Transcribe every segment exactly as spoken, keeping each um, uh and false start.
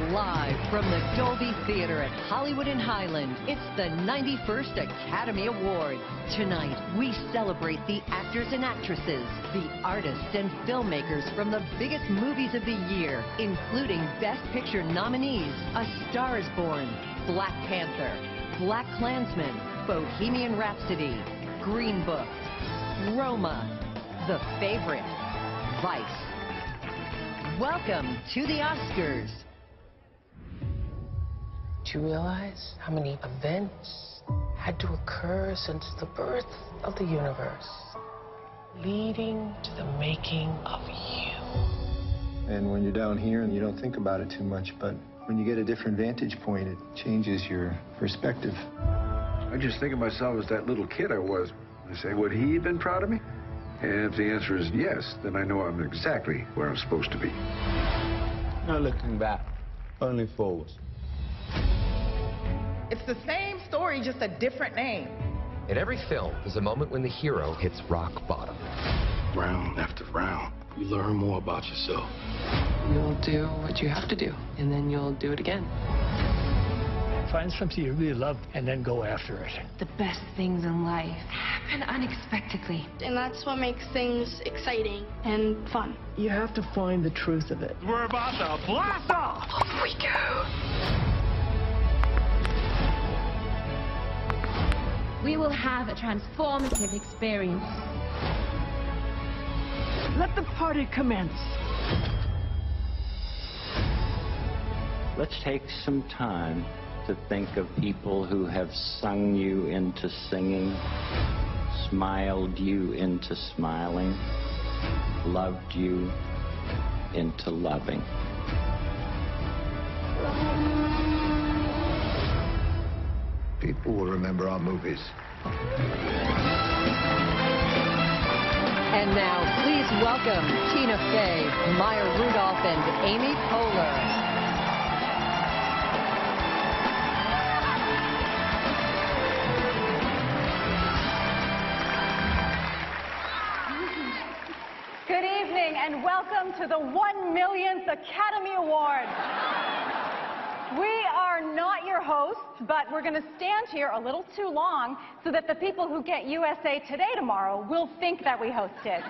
Live from the Dolby Theater at Hollywood and Highland, it's the ninety-first Academy Awards. Tonight, we celebrate the actors and actresses, the artists and filmmakers from the biggest movies of the year, including Best Picture nominees A Star is Born, Black Panther, Black Klansman, Bohemian Rhapsody, Green Book, Roma, The Favorite, Vice. Welcome to the Oscars. Do you realize how many events had to occur since the birth of the universe, leading to the making of you? And when you're down here and you don't think about it too much, but when you get a different vantage point, it changes your perspective. I just think of myself as that little kid I was. I say, would he have been proud of me? And if the answer is yes, then I know I'm exactly where I'm supposed to be. Not looking back, only forwards. It's the same story, just a different name. In every film, there's a moment when the hero hits rock bottom. Round after round, you learn more about yourself. You'll do what you have to do, and then you'll do it again. Find something you really love and then go after it. The best things in life happen unexpectedly. And that's what makes things exciting and fun. You have to find the truth of it. We're about to blast off! Off we go! We will have a transformative experience. Let the party commence. Let's take some time to think of people who have sung you into singing, smiled you into smiling, loved you into loving. People will remember our movies. And now, please welcome Tina Fey, Maya Rudolph, and Amy Poehler. Good evening and welcome to the one millionth Academy Award. We are not your hosts, but we're going to stand here a little too long so that the people who get U S A Today tomorrow will think that we hosted.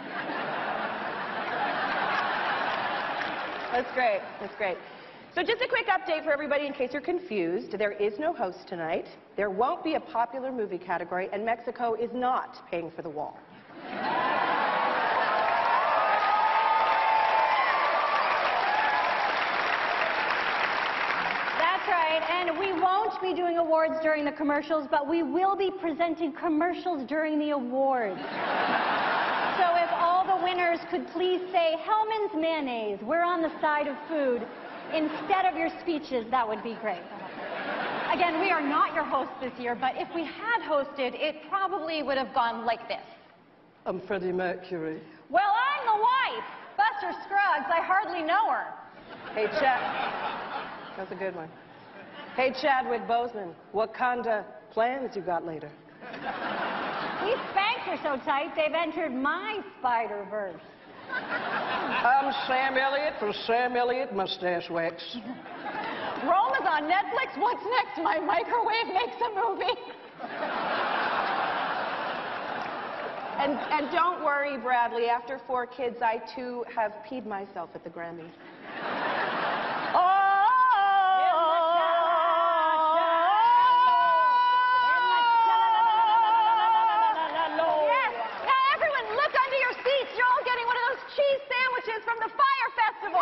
That's great. That's great. So just a quick update for everybody in case you're confused. There is no host tonight. There won't be a popular movie category, and Mexico is not paying for the wall. And we won't be doing awards during the commercials, but we will be presenting commercials during the awards. So if all the winners could please say, Hellmann's Mayonnaise, we're on the side of food, instead of your speeches, that would be great. Again, we are not your hosts this year, but if we had hosted, it probably would have gone like this. I'm Freddie Mercury. Well, I'm the wife, Buster Scruggs. I hardly know her. Hey, Chad. That's a good one. Hey, Chadwick Boseman, what kind of plans you got later? These Spanx are so tight, they've entered my Spider-Verse. I'm Sam Elliott from Sam Elliott Mustache Wax. Roma's on Netflix. What's next? My microwave makes a movie. And, and don't worry, Bradley. After four kids, I, too, have peed myself at the Grammys. Oh! From the Fire Festival.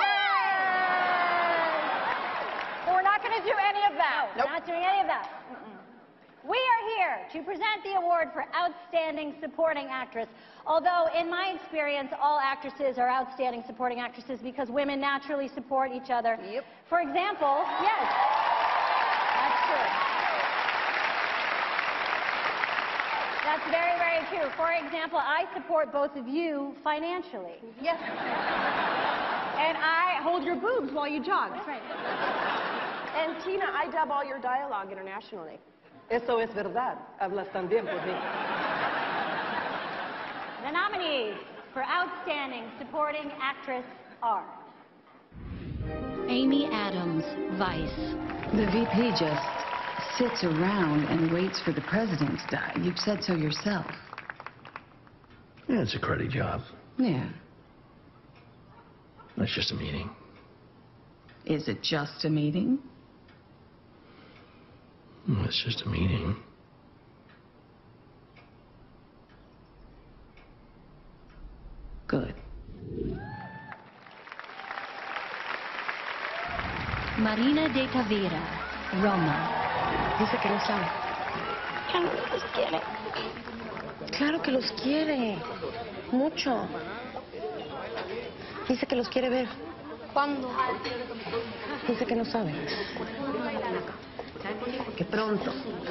But we're not going to do any of that. Nope. We're not doing any of that. Mm-mm. We are here to present the award for Outstanding Supporting Actress. Although, in my experience, all actresses are outstanding supporting actresses because women naturally support each other. Yep. For example, yes, that's true. That's very, very true. For example, I support both of you financially. Yes. And I hold your boobs while you jog. That's right. And Tina, I dub all your dialogue internationally. Eso es verdad. Hablas también por mí. The nominees for Outstanding Supporting Actress are... Amy Adams, Vice. The V P just sits around and waits for the president to die. You've said so yourself. Yeah, it's a cruddy job. Yeah. That's just a meeting. Is it just a meeting? Well, it's just a meeting. Good. Marina de Tavira, Roma. Dice que no sabe. Ya no los quiere. Claro que los quiere. Mucho. Dice que los quiere ver. ¿Cuándo? Dice que no sabe. Que pronto.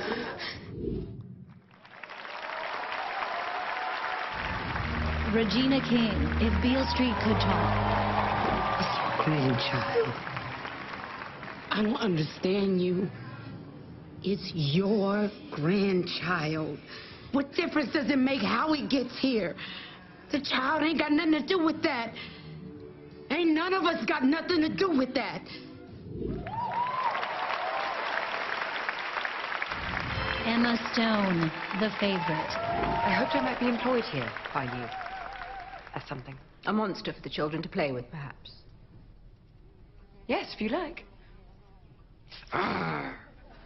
Regina King, If Beale Street Could Talk. It's your grandchild. I don't understand you. It's your grandchild. What difference does it make how he gets here? The child ain't got nothing to do with that. Ain't none of us got nothing to do with that. Emma Stone, The Favorite. I hoped I might be employed here by you. As something. A monster for the children to play with, perhaps. Yes, if you like. Ah.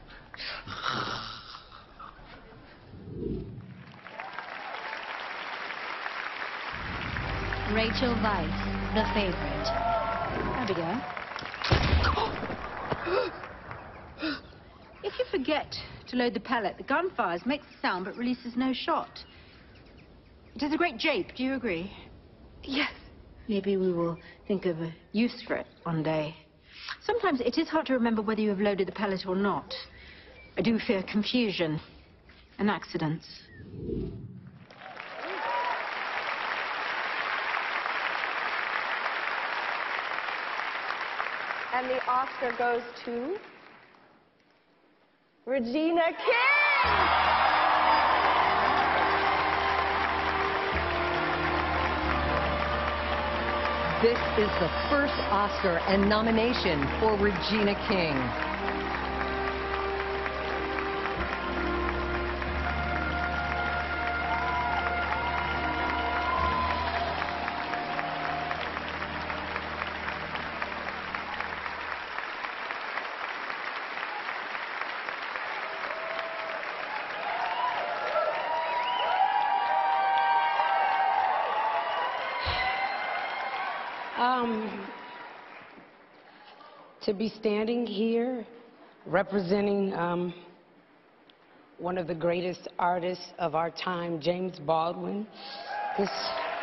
Rachel Weisz, The Favorite. Abigail. If you forget to load the pellet, the gun fires, makes a sound, but releases no shot. It is a great jape, do you agree? Yes. Maybe we will think of a use for it one day. Sometimes it is hard to remember whether you have loaded the pellet or not. I do fear confusion and accidents. And the Oscar goes to Regina King! This is the first Oscar and nomination for Regina King. Um, to be standing here representing um, one of the greatest artists of our time, James Baldwin, it's,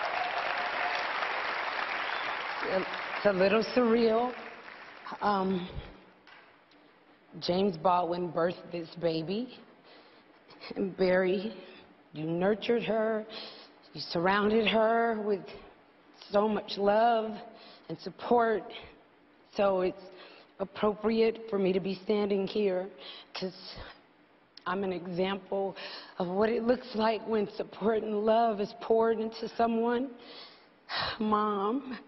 it's a little surreal. Um, James Baldwin birthed this baby, and Barry, you nurtured her, you surrounded her with so much love and support, so it's appropriate for me to be standing here because I'm an example of what it looks like when support and love is poured into someone. Mom,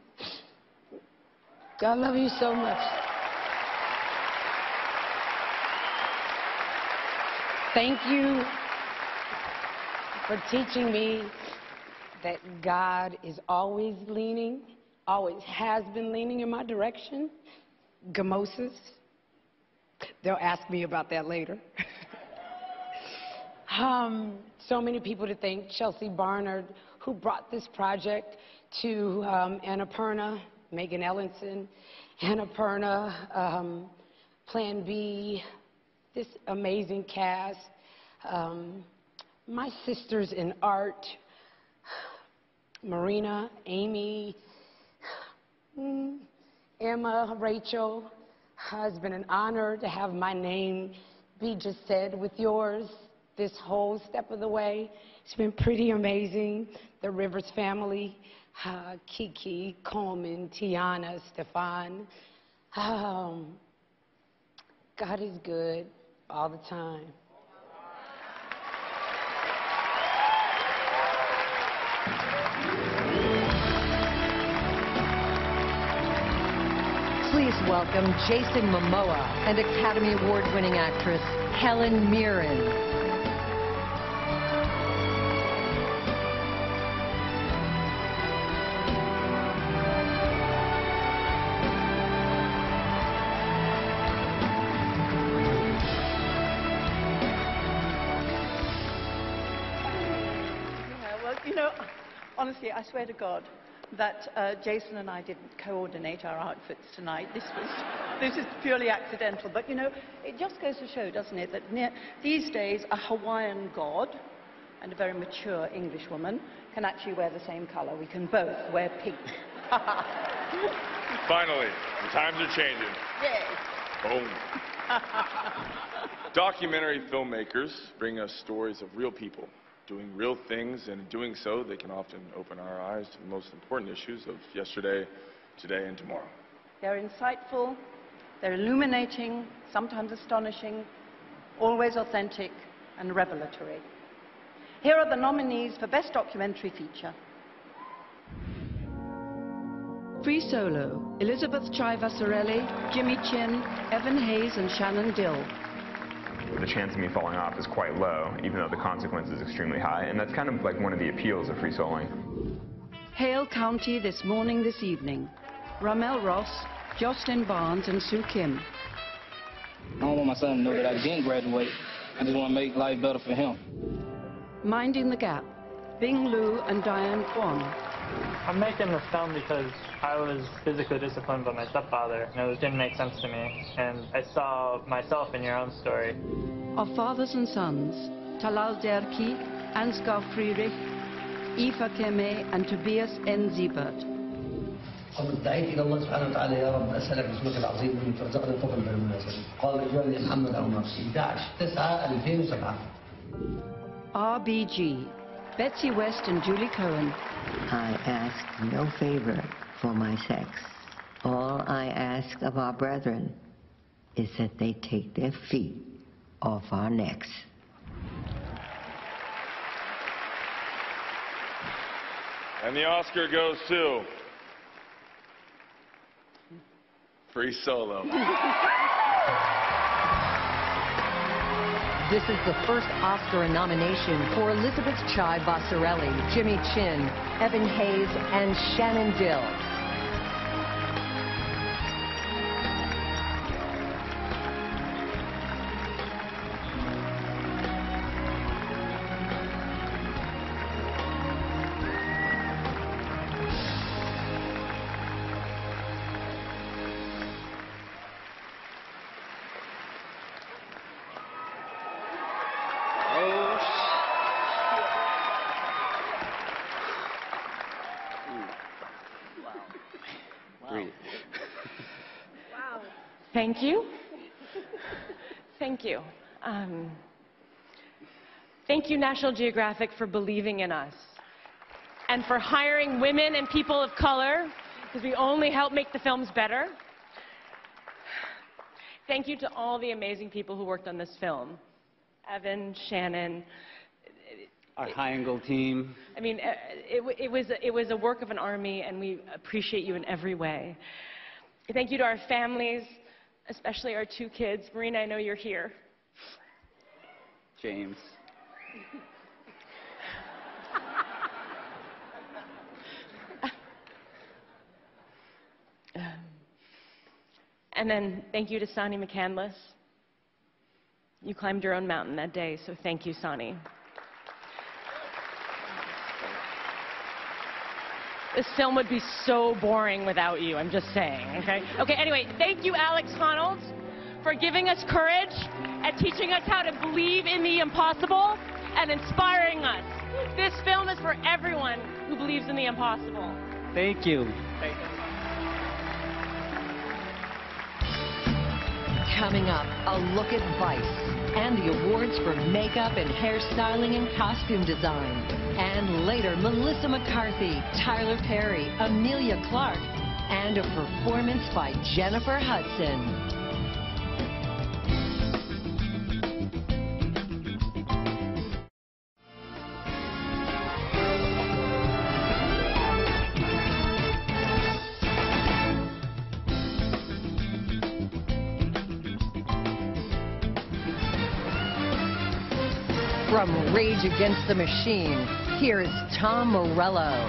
I love you so much. Thank you for teaching me that God is always leaning, always has been leaning in my direction. Gamosis. They'll ask me about that later. um, so many people to thank. Chelsea Barnard, who brought this project to um, Annapurna, Megan Ellenson, Annapurna, um, Plan B, this amazing cast. Um, my sisters in art, Marina, Amy, Emma, Rachel. It's been an honor to have my name be just said with yours this whole step of the way. It's been pretty amazing. The Rivers family, uh, Kiki, Coleman, Tiana, Stefan. Um, God is good all the time. Please please welcome Jason Momoa and Academy Award-winning actress Helen Mirren. You know, honestly, I swear to God that uh, Jason and I didn't coordinate our outfits tonight. This was, this is purely accidental. But, you know, it just goes to show, doesn't it, that near, these days a Hawaiian god and a very mature English woman can actually wear the same color. We can both wear pink. Finally, the times are changing. Yay. Boom. Documentary filmmakers bring us stories of real people doing real things, and in doing so, they can often open our eyes to the most important issues of yesterday, today, and tomorrow. They're insightful, they're illuminating, sometimes astonishing, always authentic and revelatory. Here are the nominees for Best Documentary Feature. Free Solo, Elizabeth Chai Vasarely, Jimmy Chin, Evan Hayes, and Shannon Dill. The chance of me falling off is quite low, even though the consequence is extremely high, and that's kind of like one of the appeals of free soloing. Hale County, This Morning, This Evening. Ramel Ross, Jocelyn Barnes, and Sue Kim. I don't want my son to know that I didn't graduate. I just want to make life better for him. Minding the Gap, Bing Liu and Diane Kwan. I'm making this film because I was physically disciplined by my stepfather, and it didn't make sense to me. And I saw myself in your own story. Of Fathers and Sons, Talal Derki, Ansgar Friedrich, Aoife Keme, and Tobias N. Siebert. دعيت الى الله سبحانه وتعالى يا رب اسالك باسمك العظيم ان ترزقني طفل بالمناسبه. قال اجعلني محمد او نفسي. أحد عشر تسعة ألفين وسبعة. R B G, Betsy West and Julie Cohen. I ask no favor for my sex. All I ask of our brethren is that they take their feet off our necks. And the Oscar goes to Free Solo. This is the first Oscar nomination for Elizabeth Chai Vasarely, Jimmy Chin, Evan Hayes, and Shannon Dill. Thank you. Thank you. Um, thank you, National Geographic, for believing in us and for hiring women and people of color, because we only help make the films better. Thank you to all the amazing people who worked on this film. Evan, Shannon. Our high-angle team. I mean, it, it, was, it was a work of an army, and we appreciate you in every way. Thank you to our families, especially our two kids. Marina, I know you're here. James. um, and then thank you to Sani McCandless. You climbed your own mountain that day, so thank you, Sani. This film would be so boring without you, I'm just saying, okay? Okay, anyway, thank you, Alex Honnold, for giving us courage and teaching us how to believe in the impossible and inspiring us. This film is for everyone who believes in the impossible. Thank you. Thank you. Coming up, a look at Vice and the awards for makeup and hairstyling and costume design. And later, Melissa McCarthy, Tyler Perry, Amelia Clark, and a performance by Jennifer Hudson. From Rage Against the Machine, here's Tom Morello.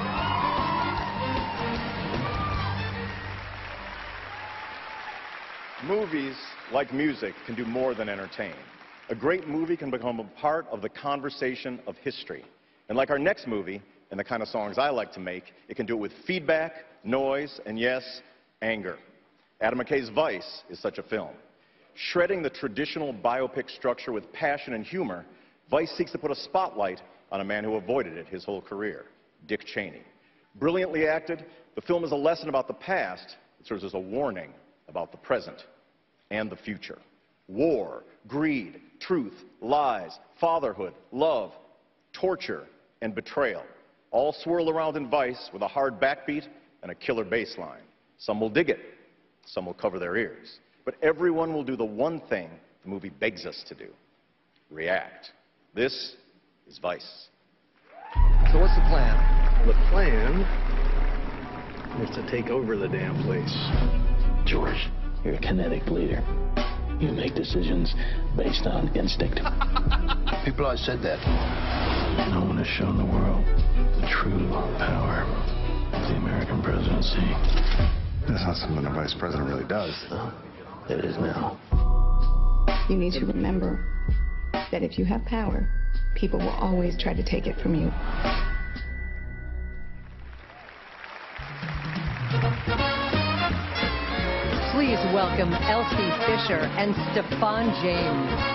Movies, like music, can do more than entertain. A great movie can become a part of the conversation of history. And like our next movie, and the kind of songs I like to make, it can do it with feedback, noise, and yes, anger. Adam McKay's Vice is such a film. Shredding the traditional biopic structure with passion and humor, Vice seeks to put a spotlight on a man who avoided it his whole career, Dick Cheney. Brilliantly acted, the film is a lesson about the past. It serves as a warning about the present and the future. War, greed, truth, lies, fatherhood, love, torture, and betrayal all swirl around in Vice with a hard backbeat and a killer bass line. Some will dig it, some will cover their ears. But everyone will do the one thing the movie begs us to do: react. This is Vice. So what's the plan? The plan is to take over the damn place. George, you're a kinetic leader. You make decisions based on instinct. People always said that. No one has shown the world the true power of the American presidency. That's not something a vice president really does. Well, it is now. You need to remember that if you have power, people will always try to take it from you. Please welcome Elsie Fisher and Stephan James.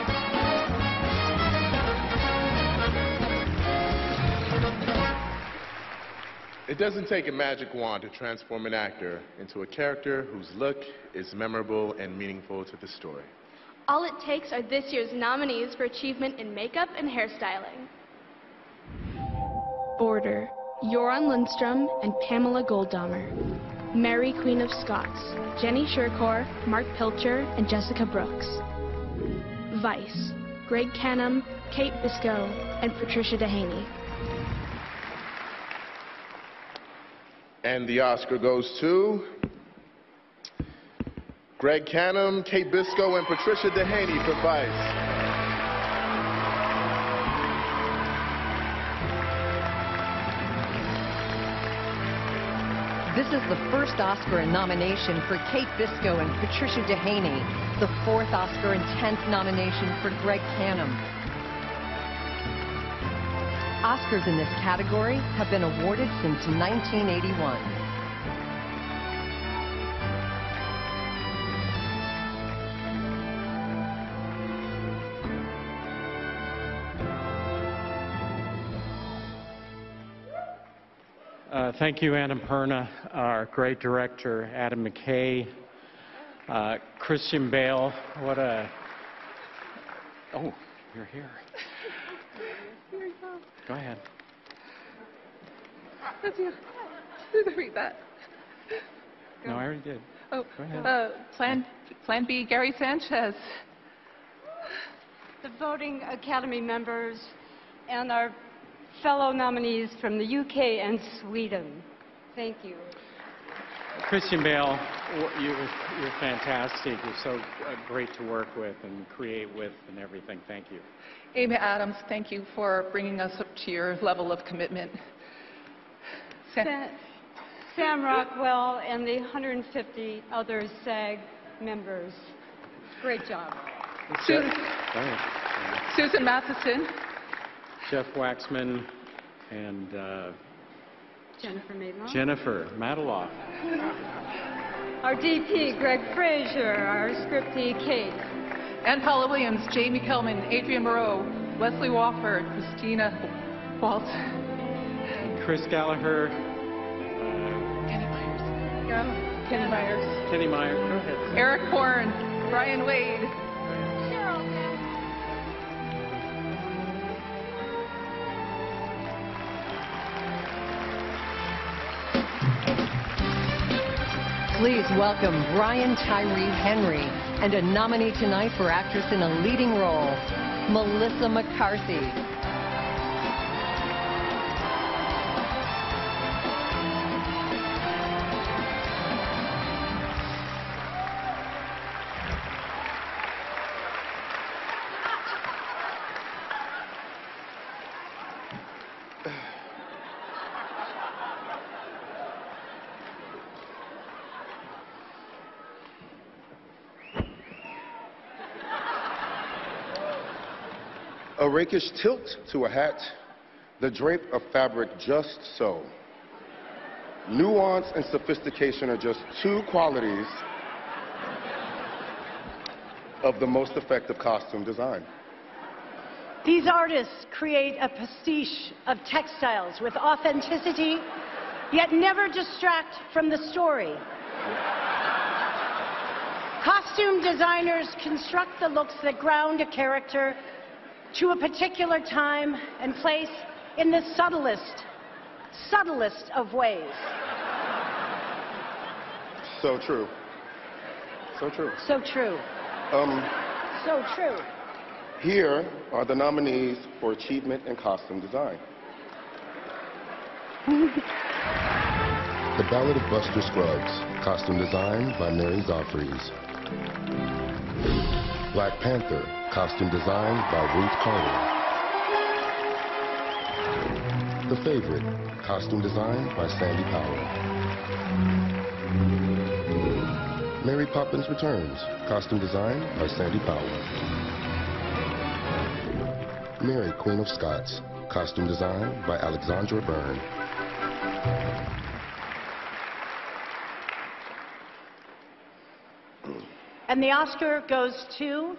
It doesn't take a magic wand to transform an actor into a character whose look is memorable and meaningful to the story. All it takes are this year's nominees for achievement in makeup and hairstyling. Border, Joran Lundstrom and Pamela Goldhammer. Mary, Queen of Scots, Jenny Shirkor, Mark Pilcher, and Jessica Brooks. Vice, Greg Canham, Kate Biscoe, and Patricia Dehaney. And the Oscar goes to Greg Canham, Kate Biscoe, and Patricia Dehaney for Vice. This is the first Oscar nomination for Kate Biscoe and Patricia Dehaney, the fourth Oscar and tenth nomination for Greg Canham. Oscars in this category have been awarded since nineteen eighty-one. Uh, thank you, Annapurna, our great director, Adam McKay, uh, Christian Bale. What a... Oh, you're here. Here you go. Go ahead. That's you. Read that. Go. No, I already did. Oh, Go ahead. Uh, Plan, Plan B, Gary Sanchez. The voting Academy members and our fellow nominees from the U K and Sweden. Thank you. Christian Bale, you, you're fantastic. You're so uh, great to work with and create with and everything. Thank you. Amy Adams, thank you for bringing us up to your level of commitment. Sam, Sam, Sam Rockwell and the one hundred fifty other SAG members. Great job. Susan, Susan Matheson. Jeff Waxman and uh, Jennifer Madeloff. Jennifer Madeloff. Our D P, Greg Fraser. Our scriptee, Kate. Ann Paula Williams, Jamie Kellman, Adrian Moreau, Leslie Wofford, Christina Waltz. Chris Gallagher. Kenny Myers. Go. Kenny Myers. Kenny Myers. Go ahead. Eric Horn, Brian Wade. Please welcome Brian Tyree Henry and a nominee tonight for actress in a leading role, Melissa McCarthy. A rakish tilt to a hat, the drape of fabric just so. Nuance and sophistication are just two qualities of the most effective costume design. These artists create a pastiche of textiles with authenticity, yet never distract from the story. Costume designers construct the looks that ground a character to a particular time and place in the subtlest, subtlest of ways. So true. So true. So true. Um, so true. Here are the nominees for achievement in costume design. The Ballad of Buster Scruggs, costume design by Mary Zophres. Black Panther, costume design by Ruth Carter. The Favorite, costume design by Sandy Powell. Mary Poppins Returns, costume design by Sandy Powell. Mary, Queen of Scots, costume design by Alexandra Byrne. And the Oscar goes to...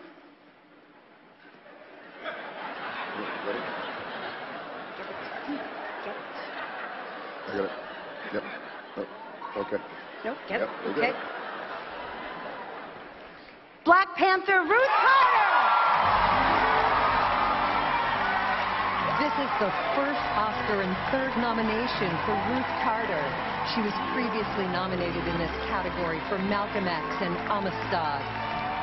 I got it. Yep. Oh, okay. No, get Yep, it. we Okay. got it. Black Panther, Ruth Carter! This is the first Oscar and third nomination for Ruth Carter. She was previously nominated in this category for Malcolm X and Amistad.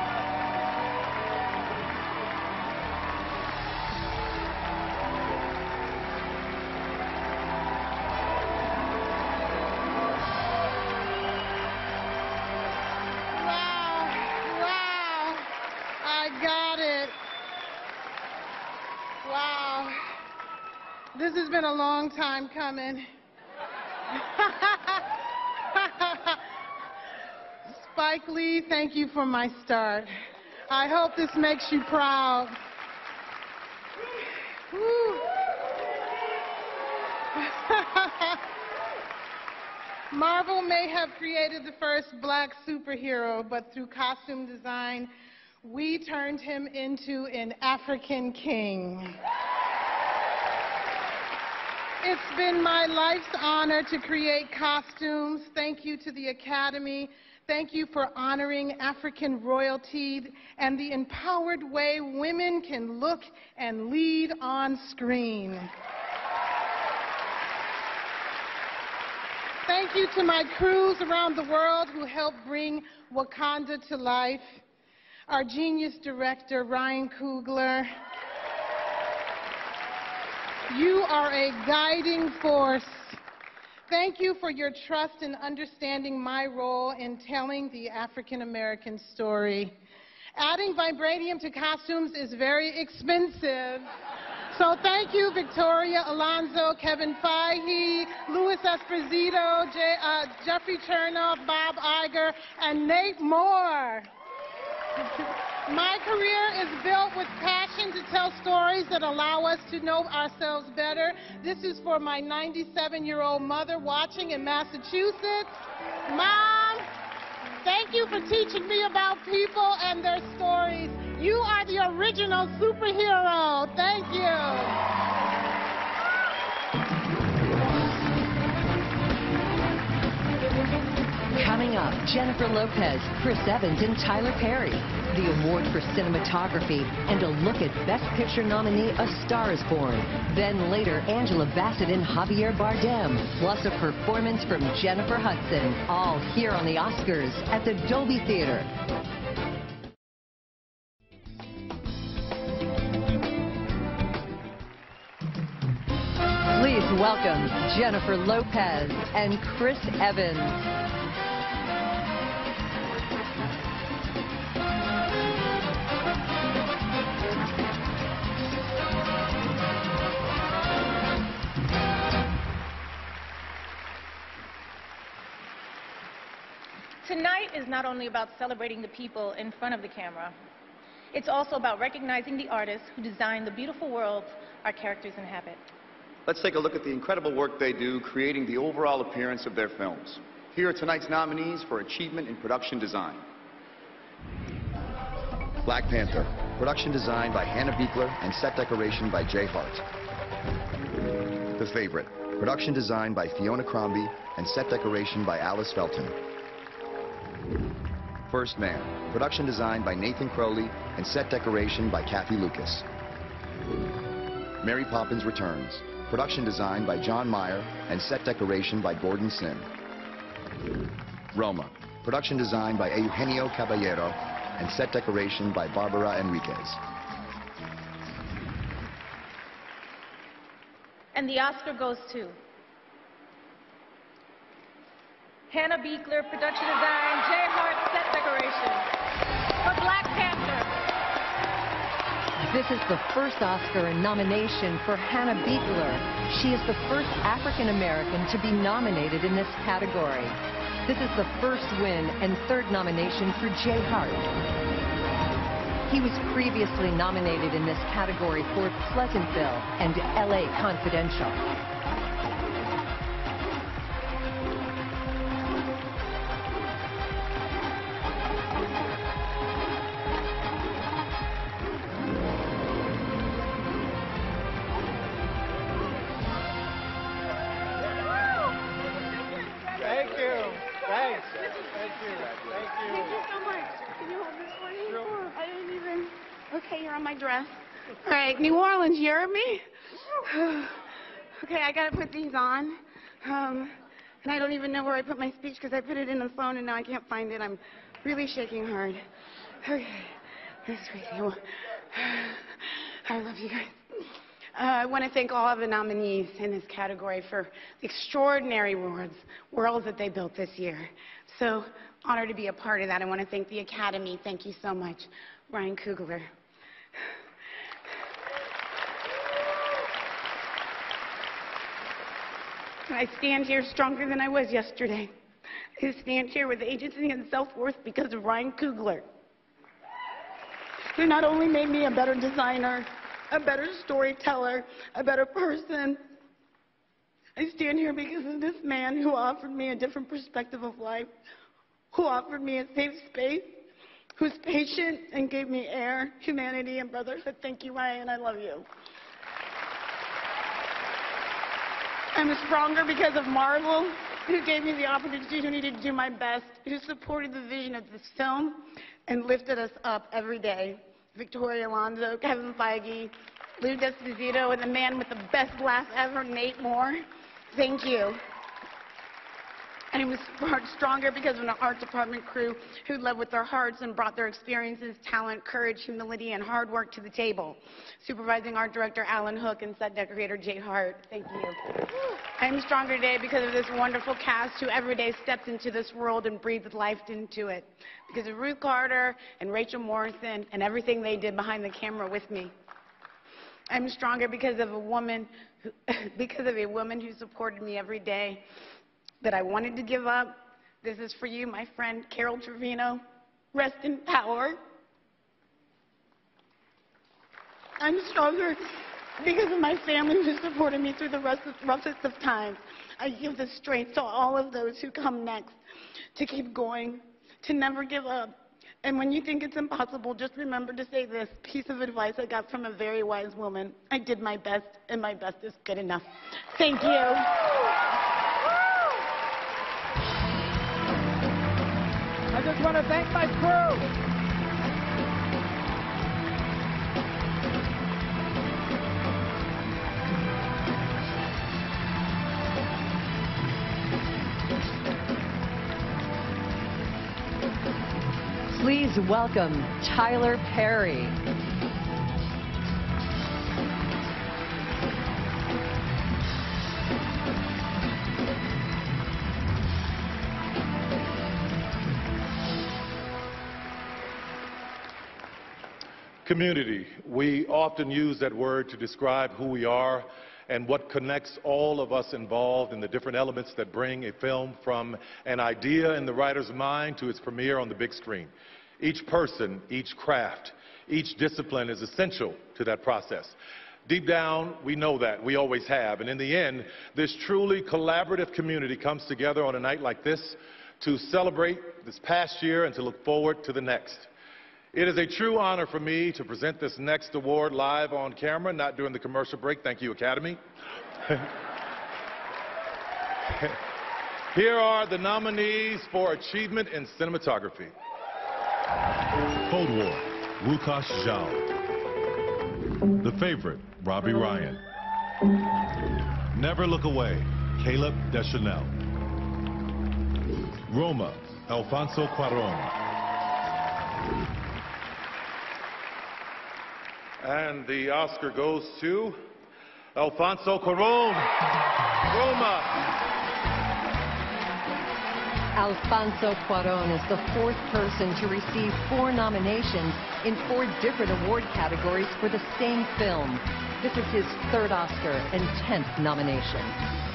This has been a long time coming. Spike Lee, thank you for my start. I hope this makes you proud. Woo. Marvel may have created the first black superhero, but through costume design, we turned him into an African king. It's been my life's honor to create costumes. Thank you to the Academy. Thank you for honoring African royalty and the empowered way women can look and lead on screen. Thank you to my crews around the world who helped bring Wakanda to life. Our genius director, Ryan Coogler. You are a guiding force. Thank you for your trust in understanding my role in telling the African American story. Adding vibranium to costumes is very expensive. So thank you, Victoria Alonso, Kevin Feige, Louis Esposito, J uh, Jeffrey Chernoff, Bob Iger, and Nate Moore. My career is built with passion to tell stories that allow us to know ourselves better. This is for my ninety-seven-year-old mother watching in Massachusetts. Mom, thank you for teaching me about people and their stories. You are the original superhero. Thank you. Coming up, Jennifer Lopez, Chris Evans, and Tyler Perry. The award for cinematography and a look at Best Picture nominee A Star is Born. Then later, Angela Bassett and Javier Bardem, plus a performance from Jennifer Hudson. All here on the Oscars at the Dolby Theater. Please welcome Jennifer Lopez and Chris Evans. Tonight is not only about celebrating the people in front of the camera. It's also about recognizing the artists who design the beautiful world our characters inhabit. Let's take a look at the incredible work they do creating the overall appearance of their films. Here are tonight's nominees for Achievement in Production Design. Black Panther, production design by Hannah Beekler and set decoration by Jay Hart. The Favorite, production design by Fiona Crombie and set decoration by Alice Felton. First Man, production design by Nathan Crowley and set decoration by Kathy Lucas. Mary Poppins Returns, production design by John Meyer and set decoration by Gordon Sim. Roma, production design by Eugenio Caballero and set decoration by Barbara Enriquez. And the Oscar goes to Hannah Beekler, production design, Jay Hart, set decoration. For Black Panther. This is the first Oscar nomination for Hannah Beekler. She is the first African American to be nominated in this category. This is the first win and third nomination for Jay Hart. He was previously nominated in this category for Pleasantville and L A Confidential. Thank you. Thanks. Thank you. Thank you. Thank you so much. Can you hold this for me? Sure. I didn't even... Okay, you're on my dress. All right, New Orleans, you heard me? Okay, I got to put these on. Um, and I don't even know where I put my speech because I put it in the phone and now I can't find it. I'm really shaking hard. Okay. That's crazy. I love you guys. Uh, I want to thank all of the nominees in this category for the extraordinary worlds, worlds that they built this year. So honored to be a part of that. I want to thank the Academy. Thank you so much. Ryan Coogler. I stand here stronger than I was yesterday. I stand here with agency and self-worth because of Ryan Coogler, who not only made me a better designer, a better storyteller, a better person. I stand here because of this man who offered me a different perspective of life, who offered me a safe space, who's patient and gave me air, humanity, and brotherhood. Thank you, Ryan. I love you. I'm stronger because of Marvel, who gave me the opportunity to do my best, who supported the vision of this film and lifted us up every day. Victoria Alonso, Kevin Feige, Lou D'Esposito, and the man with the best laugh ever, Nate Moore. Thank you. And I'm stronger because of an art department crew who led with their hearts and brought their experiences, talent, courage, humility, and hard work to the table. Supervising art director Alan Hook and set decorator Jay Hart. Thank you. I'm stronger today because of this wonderful cast who every day steps into this world and breathes life into it. Because of Ruth Carter and Rachel Morrison and everything they did behind the camera with me. I'm stronger because of a woman, who, because of a woman who supported me every day that I wanted to give up. This is for you, my friend Carol Trevino. Rest in power. I'm stronger because of my family who supported me through the roughest of times. I give the strength to all of those who come next to keep going, to never give up. And when you think it's impossible, just remember to say this piece of advice I got from a very wise woman. I did my best, and my best is good enough. Thank you. I just want to thank my crew. Please welcome Tyler Perry. Community. We often use that word to describe who we are and what connects all of us involved in the different elements that bring a film from an idea in the writer's mind to its premiere on the big screen. Each person, each craft, each discipline is essential to that process. Deep down, we know that. We always have. And in the end, this truly collaborative community comes together on a night like this to celebrate this past year and to look forward to the next. It is a true honor for me to present this next award live on camera, not during the commercial break. Thank you, Academy. Here are the nominees for Achievement in Cinematography. Cold War, Wukash Zhao. The Favorite, Robbie Ryan. Never Look Away, Caleb Deschanel. Roma, Alfonso Cuarón. And the Oscar goes to Alfonso Cuarón. Roma. Alfonso Cuarón is the fourth person to receive four nominations in four different award categories for the same film. This is his third Oscar and tenth nomination.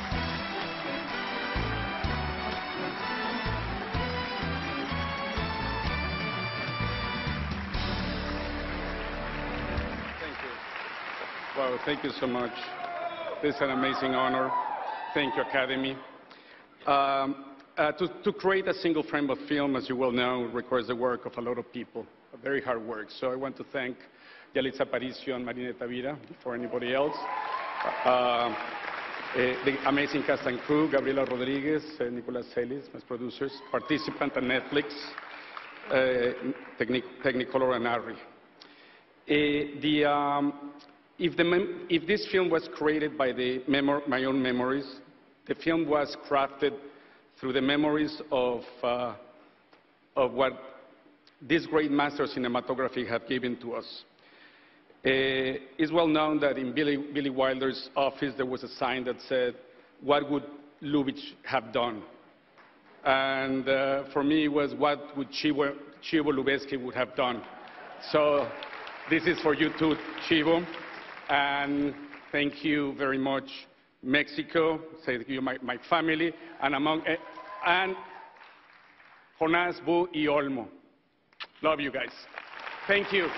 Well, thank you so much. This is an amazing honor. Thank you, Academy. Um, uh, to, to create a single frame of film, as you well know, requires the work of a lot of people, very hard work. So I want to thank Yalitza Aparicio and Marina Tavira before anybody else. Uh, uh, the amazing cast and crew, Gabriela Rodriguez, uh, Nicolas Celis, my producers, participant at Netflix, uh, Technic Technicolor and Ari. Uh, the, um, If, the mem if this film was created by the my own memories, the film was crafted through the memories of, uh, of what this great master of cinematography had given to us. Uh, it's well known that in Billy, Billy Wilder's office there was a sign that said, "What would Lubitsch have done?" And uh, for me it was, "What would Chivo, Chivo Lubezki would have done?" So this is for you too, Chivo. And thank you very much, Mexico, thank you, my, my family, and among, uh, and Jonas, Bu, y Olmo. Love you guys. Thank you.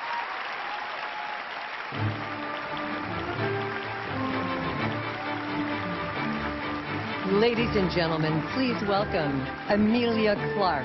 Ladies and gentlemen, please welcome Emilia Clarke.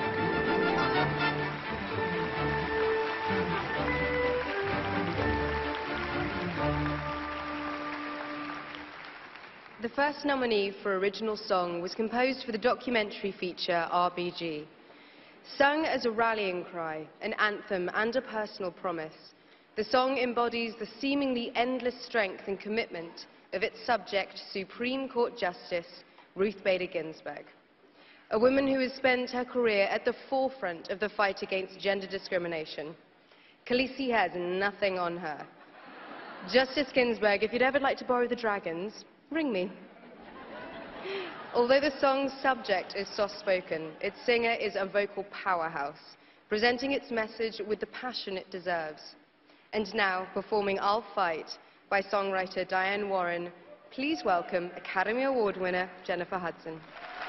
The first nominee for Original Song was composed for the documentary feature R B G. Sung as a rallying cry, an anthem and a personal promise, the song embodies the seemingly endless strength and commitment of its subject, Supreme Court Justice Ruth Bader Ginsburg, a woman who has spent her career at the forefront of the fight against gender discrimination. Khaleesi has nothing on her. Justice Ginsburg, if you'd ever like to borrow the dragons, ring me. Although the song's subject is soft-spoken, its singer is a vocal powerhouse, presenting its message with the passion it deserves. And now, performing I'll Fight by songwriter Diane Warren, please welcome Academy Award winner Jennifer Hudson.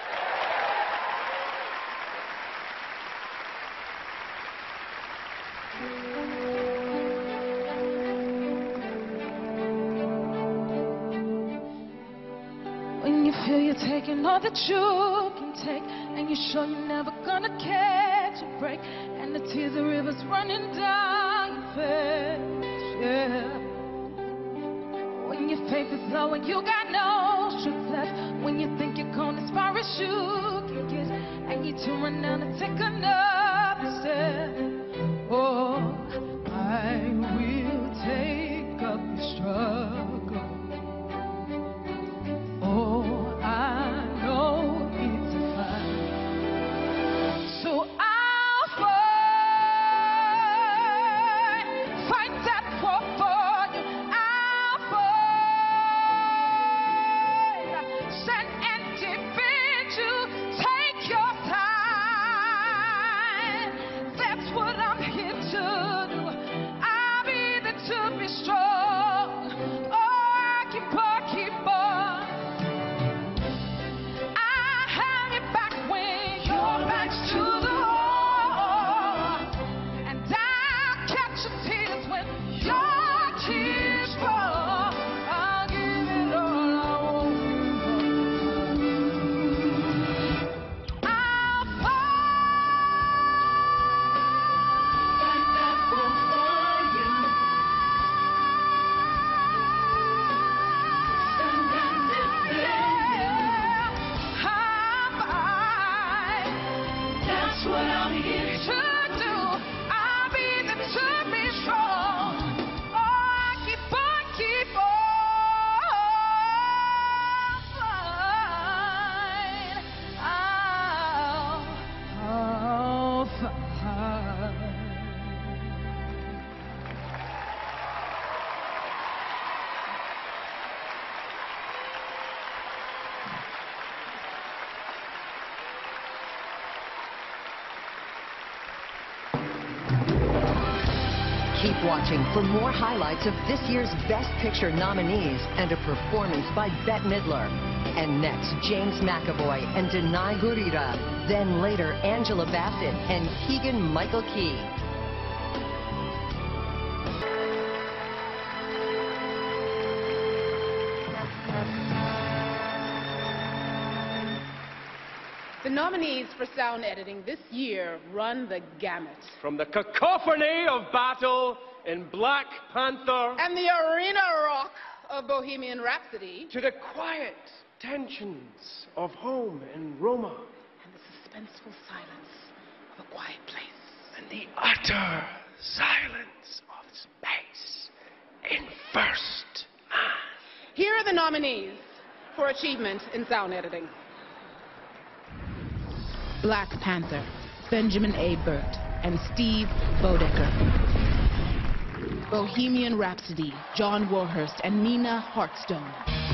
Taking all that you can take, and you're sure you're never gonna catch a break, and the tears of rivers running down your face, yeah. When your faith is low and you got no strength left, when you think you're gone as far as you can get, and you to run down and take another step, oh, I will take up the struggle. Oh, what I'm here to do. I'll be Keep watching for more highlights of this year's Best Picture nominees and a performance by Bette Midler. And next, James McAvoy and Danai Gurira. Then later, Angela Bassett and Keegan-Michael Key. The nominees for sound editing this year run the gamut. From the cacophony of battle in Black Panther And the arena rock of Bohemian Rhapsody to the quiet tensions of home in Roma and the suspenseful silence of A Quiet Place and the utter silence of space in First Man. Here are the nominees for achievement in sound editing. Black Panther, Benjamin A. Burt and Steve Bodecker. Bohemian Rhapsody, John Warhurst and Nina Hartstone.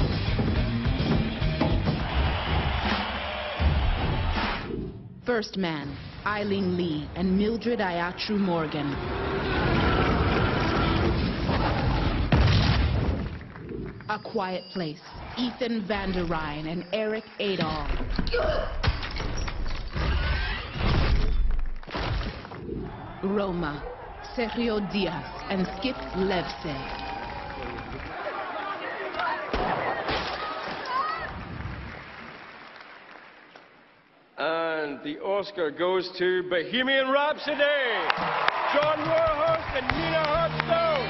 First Man, Eileen Lee and Mildred Ayatru Morgan. A Quiet Place, Ethan Van der Rijn and Eric Adol. Roma, Sergio Diaz and Skip Levsey. And the Oscar goes to Bohemian Rhapsody, John Warhurst and Nina Hartstone.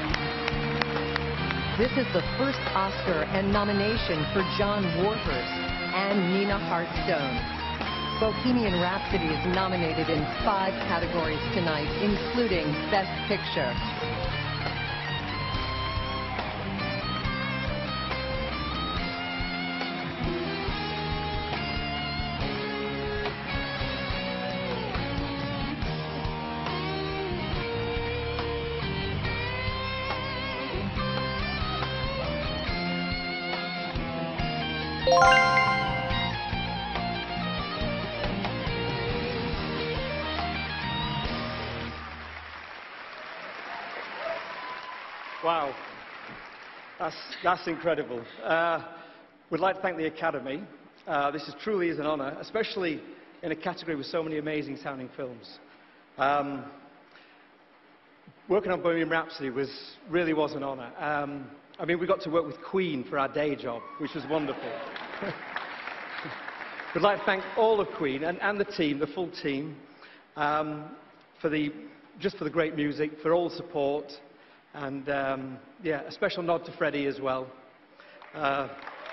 This is the first Oscar and nomination for John Warhurst and Nina Hartstone. Bohemian Rhapsody is nominated in five categories tonight, including Best Picture. Wow, that's, that's incredible. Uh, we'd like to thank the Academy. Uh, this is truly is an honour, especially in a category with so many amazing sounding films. Um, working on Bohemian Rhapsody was, really was an honour. Um, I mean, we got to work with Queen for our day job, which was wonderful. We'd like to thank all of Queen and, and the team, the full team, um, for the, just for the great music, for all the support. And um, yeah, a special nod to Freddie as well. Uh,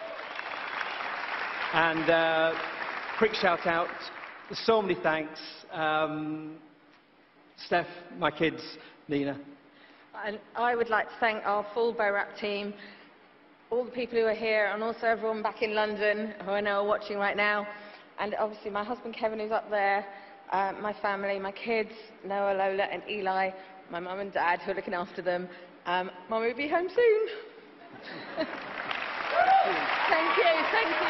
and uh, quick shout out, so many thanks. Um, Steph, my kids, Nina. And I would like to thank our full BORAP team, all the people who are here, and also everyone back in London who I know are watching right now. And obviously my husband Kevin, who's up there, uh, my family, my kids, Noah, Lola and Eli, my mum and dad who are looking after them. Um, Mum will be home soon. Thank you, thank you.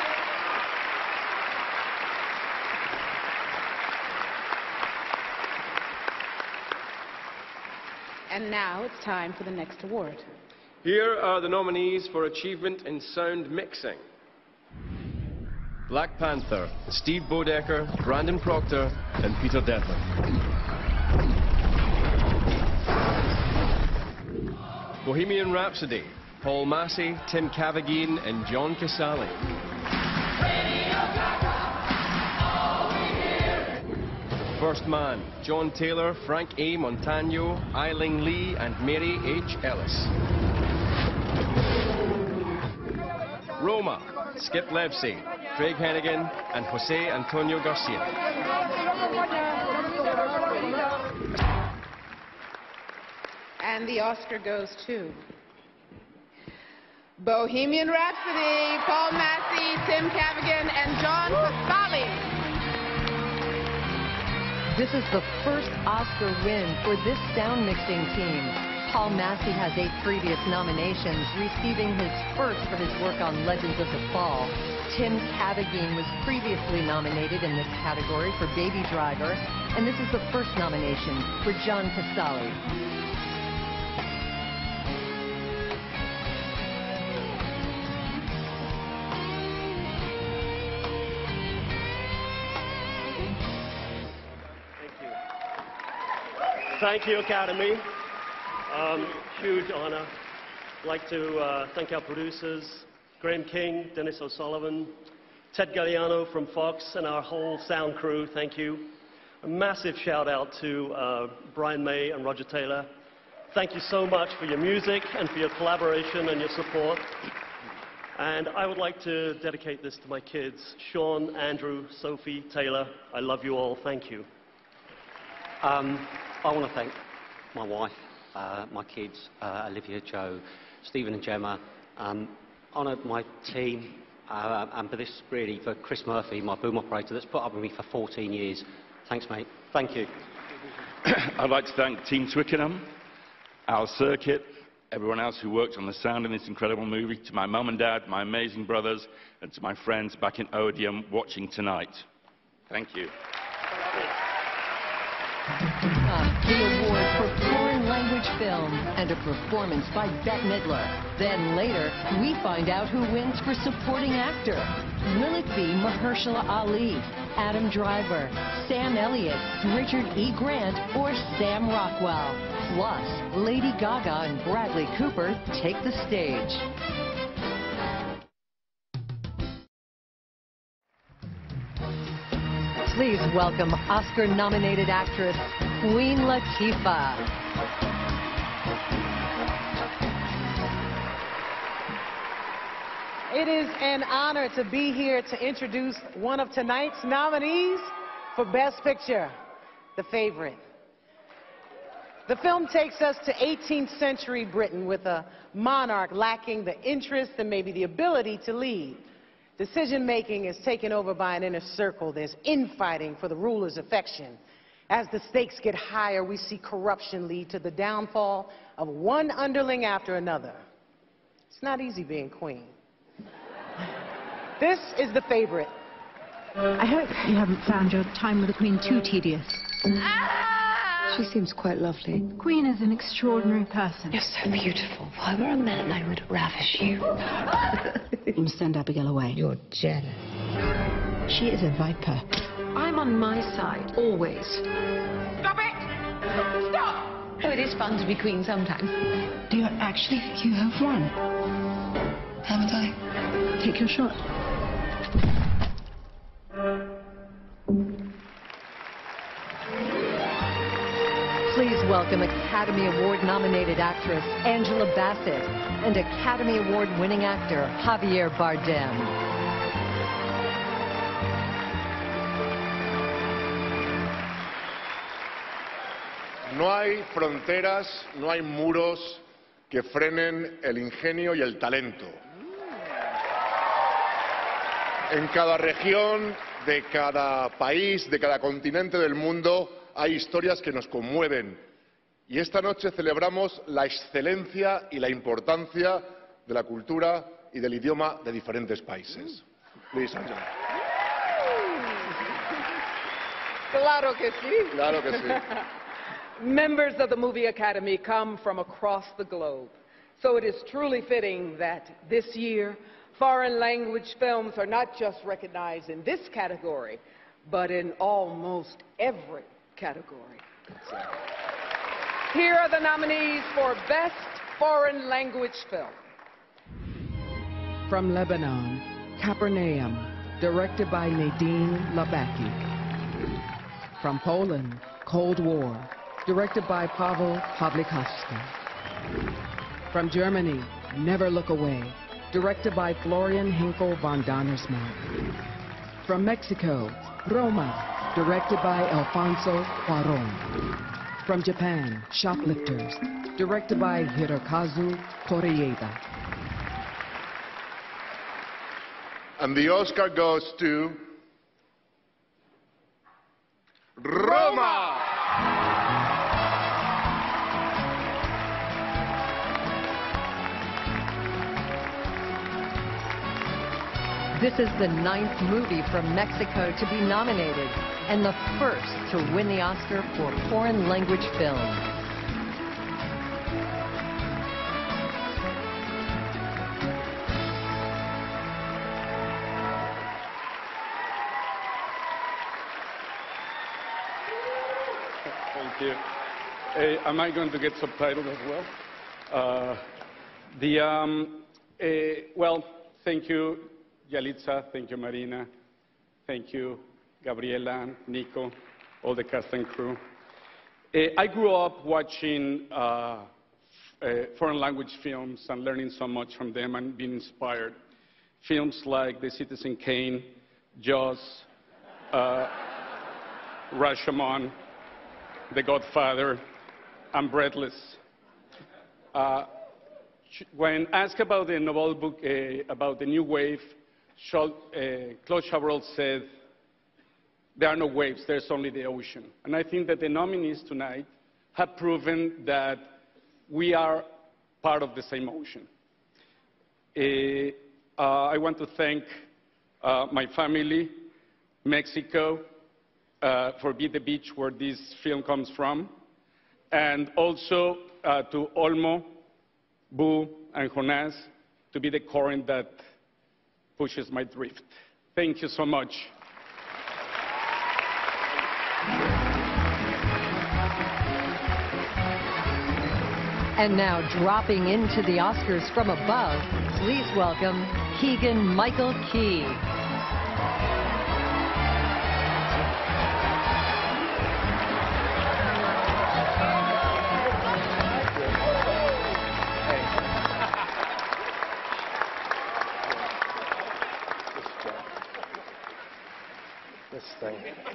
And now it's time for the next award. Here are the nominees for achievement in sound mixing. Black Panther, Steve Bodecker, Brandon Proctor and Peter Detmer. Bohemian Rhapsody, Paul Massey, Tim Cavagin and John Casale. First Man, John Taylor, Frank A. Montano, Eileen Lee and Mary H. Ellis. Roma, Skip Levsey, Craig Hennigan and Jose Antonio Garcia. And the Oscar goes to Bohemian Rhapsody, Paul Massey, Tim Cavagin, and John Casale. This is the first Oscar win for this sound mixing team. Paul Massey has eight previous nominations, receiving his first for his work on Legends of the Fall. Tim Cavagin was previously nominated in this category for Baby Driver, and this is the first nomination for John Casale. Thank you, Academy. Um, huge honor. I'd like to uh, thank our producers, Graham King, Dennis O'Sullivan, Ted Galliano from Fox, and our whole sound crew. Thank you. A massive shout out to uh, Brian May and Roger Taylor. Thank you so much for your music and for your collaboration and your support. And I would like to dedicate this to my kids, Sean, Andrew, Sophie, Taylor. I love you all. Thank you. Um, I want to thank my wife, uh, my kids, uh, Olivia, Joe, Stephen and Gemma, um, honour my team, uh, and for this really for Chris Murphy, my boom operator that's put up with me for fourteen years. Thanks, mate. Thank you. I'd like to thank Team Twickenham, Al Circuit, everyone else who worked on the sound in this incredible movie, to my mum and dad, my amazing brothers, and to my friends back in Odeon watching tonight. Thank you. Uh, the award for foreign language film and a performance by Bette Midler. Then later, we find out who wins for supporting actor. Will it be Mahershala Ali, Adam Driver, Sam Elliott, Richard E. Grant, or Sam Rockwell? Plus, Lady Gaga and Bradley Cooper take the stage. Please welcome Oscar-nominated actress Queen Latifah. It is an honor to be here to introduce one of tonight's nominees for Best Picture, The Favorite. The film takes us to eighteenth century Britain with a monarch lacking the interest and maybe the ability to lead. Decision-making is taken over by an inner circle. There's infighting for the ruler's affection. As the stakes get higher, we see corruption lead to the downfall of one underling after another. It's not easy being queen. This is The Favorite. I hope you haven't found your time with the Queen too tedious. She seems quite lovely. The Queen is an extraordinary person. You're so beautiful. If I were a man, I would ravish you. You must send Abigail away. You're jealous. She is a viper. I'm on my side, always. Stop it! Stop! Oh, it is fun to be queen sometimes. Do you actually think you have won? Haven't I? Take your shot. Please welcome Academy Award-nominated actress Angela Bassett and Academy Award-winning actor Javier Bardem. No hay fronteras, no hay muros que frenen el ingenio y el talento. En cada región, de cada país, de cada continente del mundo, hay historias que nos conmueven. Y esta noche celebramos la excelencia y la importancia de la cultura y del idioma de diferentes países. Please, Angela. Claro que sí. Claro que sí. Members of the Movie Academy come from across the globe. So it is truly fitting that this year, foreign language films are not just recognized in this category, but in almost every category. Here are the nominees for Best Foreign Language Film. From Lebanon, Capernaum, directed by Nadine Labaki. From Poland, Cold War, directed by Paweł Pawlikowski. From Germany, Never Look Away, directed by Florian Hinkel von Donnersmarck. From Mexico, Roma, directed by Alfonso Cuarón. From Japan, Shoplifters, directed by Hirokazu Koreeda. And the Oscar goes to Roma! This is the ninth movie from Mexico to be nominated and the first to win the Oscar for foreign language film. Thank you. Uh, am I going to get subtitled as well? Uh, the, um, uh, well, thank you, Yalitza. Thank you, Marina. Thank you, Gabriela, Nico, all the cast and crew. Uh, I grew up watching uh, uh, foreign language films and learning so much from them and being inspired. Films like The Citizen Kane, Jaws, uh, Rashomon, The Godfather, and Breathless. Uh, when asked about the novel book, uh, about the new wave, Schul uh, Claude Chabrol said, there are no waves, there's only the ocean. And I think that the nominees tonight have proven that we are part of the same ocean. Uh, uh, I want to thank uh, my family, Mexico, uh, for Be the Beach, where this film comes from, and also uh, to Olmo, Boo, and Jonas, to be the current that pushes my drift. Thank you so much. And now, dropping into the Oscars from above, please welcome Keegan-Michael Key. This thing.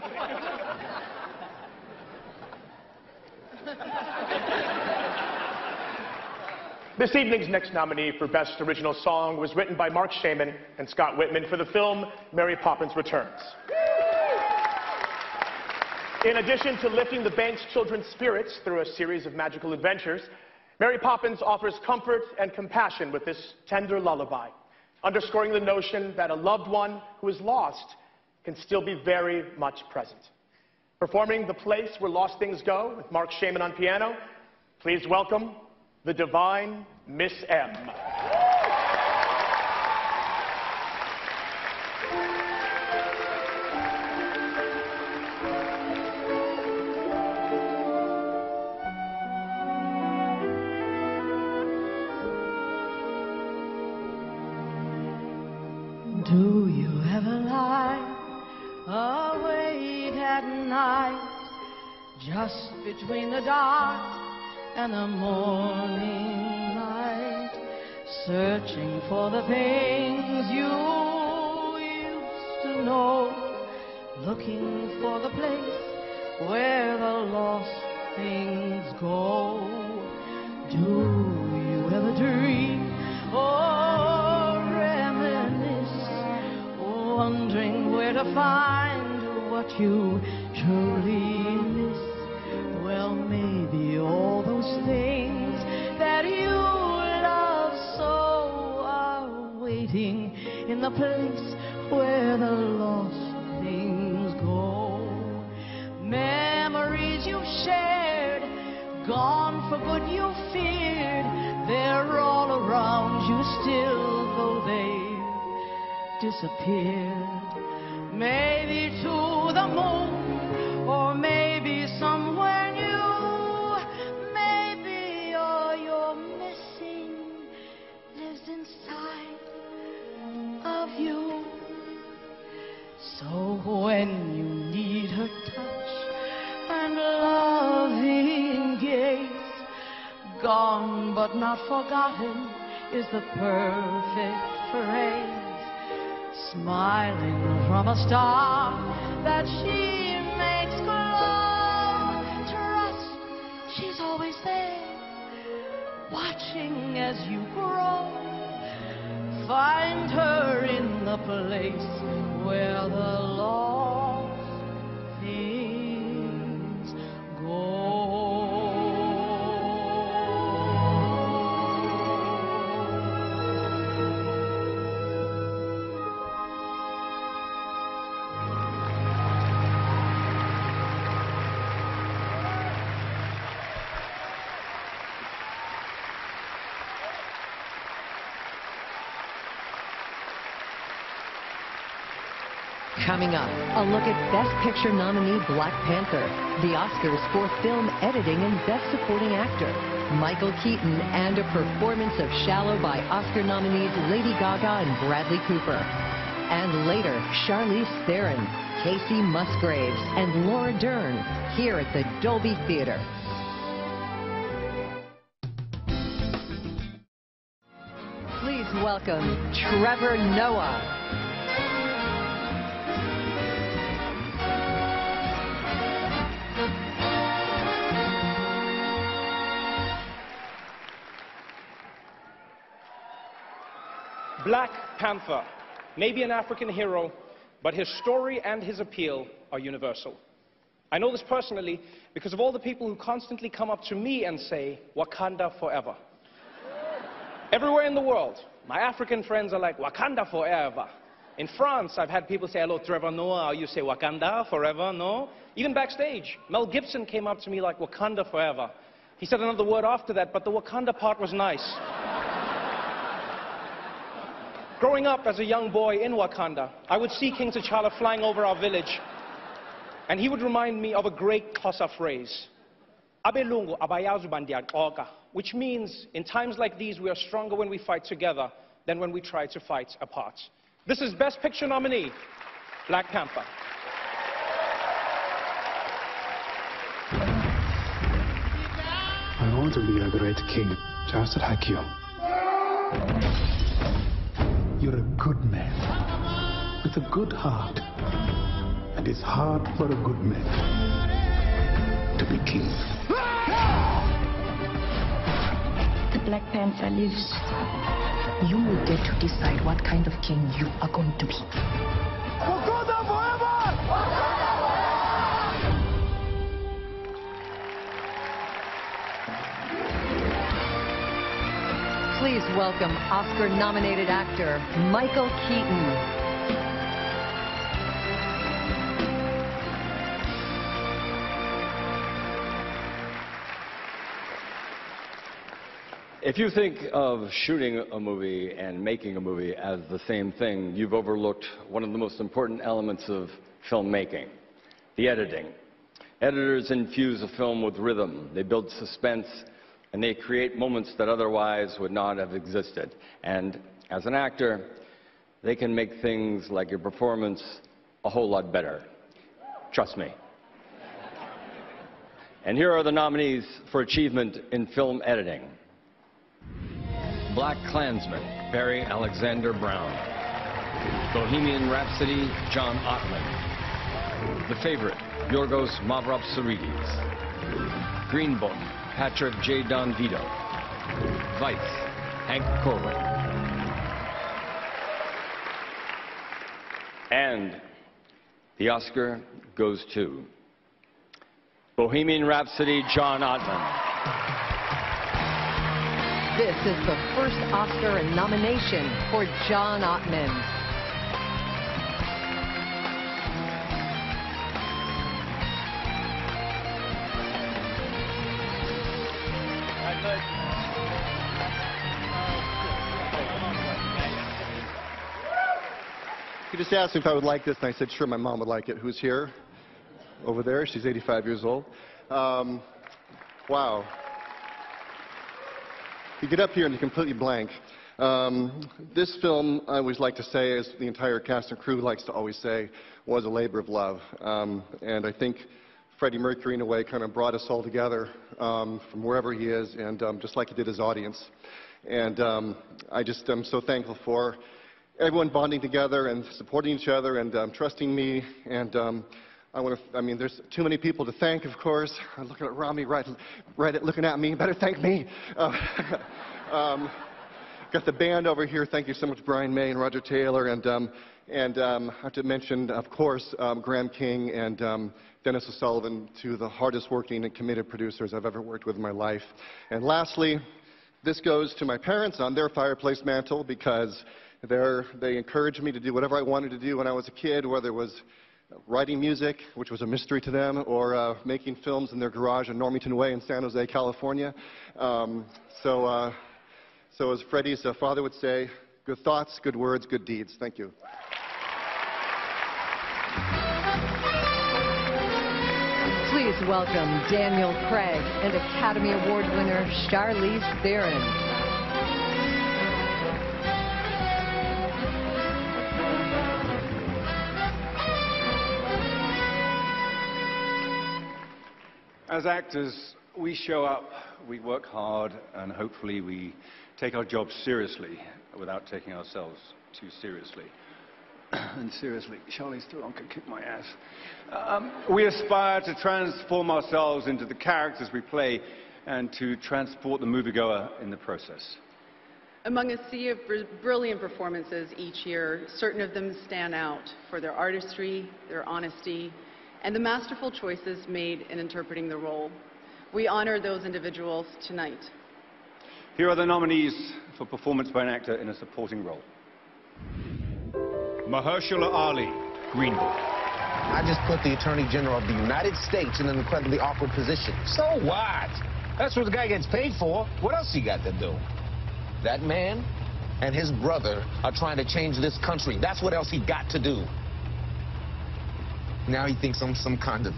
This evening's next nominee for Best Original Song was written by Mark Shaman and Scott Whitman for the film Mary Poppins Returns. In addition to lifting the bank's children's spirits through a series of magical adventures, Mary Poppins offers comfort and compassion with this tender lullaby, underscoring the notion that a loved one who is lost can still be very much present. Performing The Place Where Lost Things Go with Mark Shaman on piano, please welcome the divine Miss M. Do you ever lie awake at night, just between the dark and the morning light, searching for the things you used to know, looking for the place where the lost things go? Do you ever dream or reminisce, wondering where to find what you truly miss? Well, maybe all those things that you love so are waiting in the place where the lost things go. Memories you've shared, gone for good you feared, they're all around you still, though they've disappeared. Maybe to the moon, or maybe somewhere new, maybe all you're missing lives inside of you. So when you need her touch and loving gaze, gone but not forgotten is the perfect phrase. Smiling from a star that she makes glow, trust she's always there, watching as you grow. Find her in the place where the lost things go. Coming up, a look at Best Picture nominee Black Panther, the Oscars for Film Editing and Best Supporting Actor, Michael Keaton, and a performance of Shallow by Oscar nominees Lady Gaga and Bradley Cooper. And later, Charlize Theron, Casey Musgraves, and Laura Dern here at the Dolby Theater. Please welcome Trevor Noah. Black Panther may be an African hero, but his story and his appeal are universal. I know this personally because of all the people who constantly come up to me and say, Wakanda forever. Everywhere in the world, my African friends are like, Wakanda forever. In France, I've had people say, hello, Trevor Noah, you say Wakanda forever, no? Even backstage, Mel Gibson came up to me like, Wakanda forever. He said another word after that, but the Wakanda part was nice. Growing up as a young boy in Wakanda, I would see King T'Challa flying over our village, and he would remind me of a great Xhosa phrase, Abelungu abayazi bandiaqoka, which means, in times like these, we are stronger when we fight together than when we try to fight apart. This is Best Picture nominee, Black Panther. I want to be a great king, just like you. You're a good man, with a good heart. And it's hard for a good man to be king. The Black Panther lives. You will get to decide what kind of king you are going to be. Wakanda forever! Please welcome Oscar-nominated actor Michael Keaton. If you think of shooting a movie and making a movie as the same thing, you've overlooked one of the most important elements of filmmaking, the editing. Editors infuse a film with rhythm. They build suspense, and they create moments that otherwise would not have existed. And as an actor, they can make things like your performance a whole lot better. Trust me. And here are the nominees for achievement in film editing. Black Klansman, Barry Alexander Brown. Bohemian Rhapsody, John Ottman. The Favorite, Yorgos Mavropsaridis. Green Book, Patrick J. Don Vito. Vice, Hank Corwin. And the Oscar goes to Bohemian Rhapsody, John Ottman. This is the first Oscar nomination for John Ottman. He just asked me if I would like this, and I said, sure, my mom would like it. Who's here? Over there. She's eighty-five years old. Um, wow. You get up here and you're completely blank. Um, this film, I always like to say, as the entire cast and crew likes to always say, was a labor of love. Um, and I think Freddie Mercury, in a way, kind of brought us all together um, from wherever he is, and um, just like he did his audience. And um, I just am so thankful for everyone bonding together and supporting each other and um, trusting me. And um, I want to, I mean, there's too many people to thank, of course. I'm looking at Rami right, right at, looking at me. Better thank me. Uh, um, got the band over here. Thank you so much, Brian May and Roger Taylor. And, um, and um, I have to mention, of course, um, Graham King and um, Dennis O'Sullivan, two of the hardest working and committed producers I've ever worked with in my life. And lastly, this goes to my parents on their fireplace mantle, because they're, they encouraged me to do whatever I wanted to do when I was a kid, whether it was writing music, which was a mystery to them, or uh, making films in their garage in Normington Way in San Jose, California. Um, so, uh, so as Freddie's uh, father would say, good thoughts, good words, good deeds. Thank you. Please welcome Daniel Craig and Academy Award winner Charlize Theron. As actors, we show up, we work hard, and hopefully we take our jobs seriously without taking ourselves too seriously. And seriously, Charlize Theron can kick my ass. Um, we aspire to transform ourselves into the characters we play and to transport the moviegoer in the process. Among a sea of br brilliant performances each year, certain of them stand out for their artistry, their honesty, and the masterful choices made in interpreting the role. We honor those individuals tonight. Here are the nominees for performance by an actor in a supporting role. Mahershala Ali, Green Book. I just put the Attorney General of the United States in an incredibly awkward position. So what? That's what the guy gets paid for. What else he got to do? That man and his brother are trying to change this country. That's what else he got to do. Now he thinks I'm some kind of...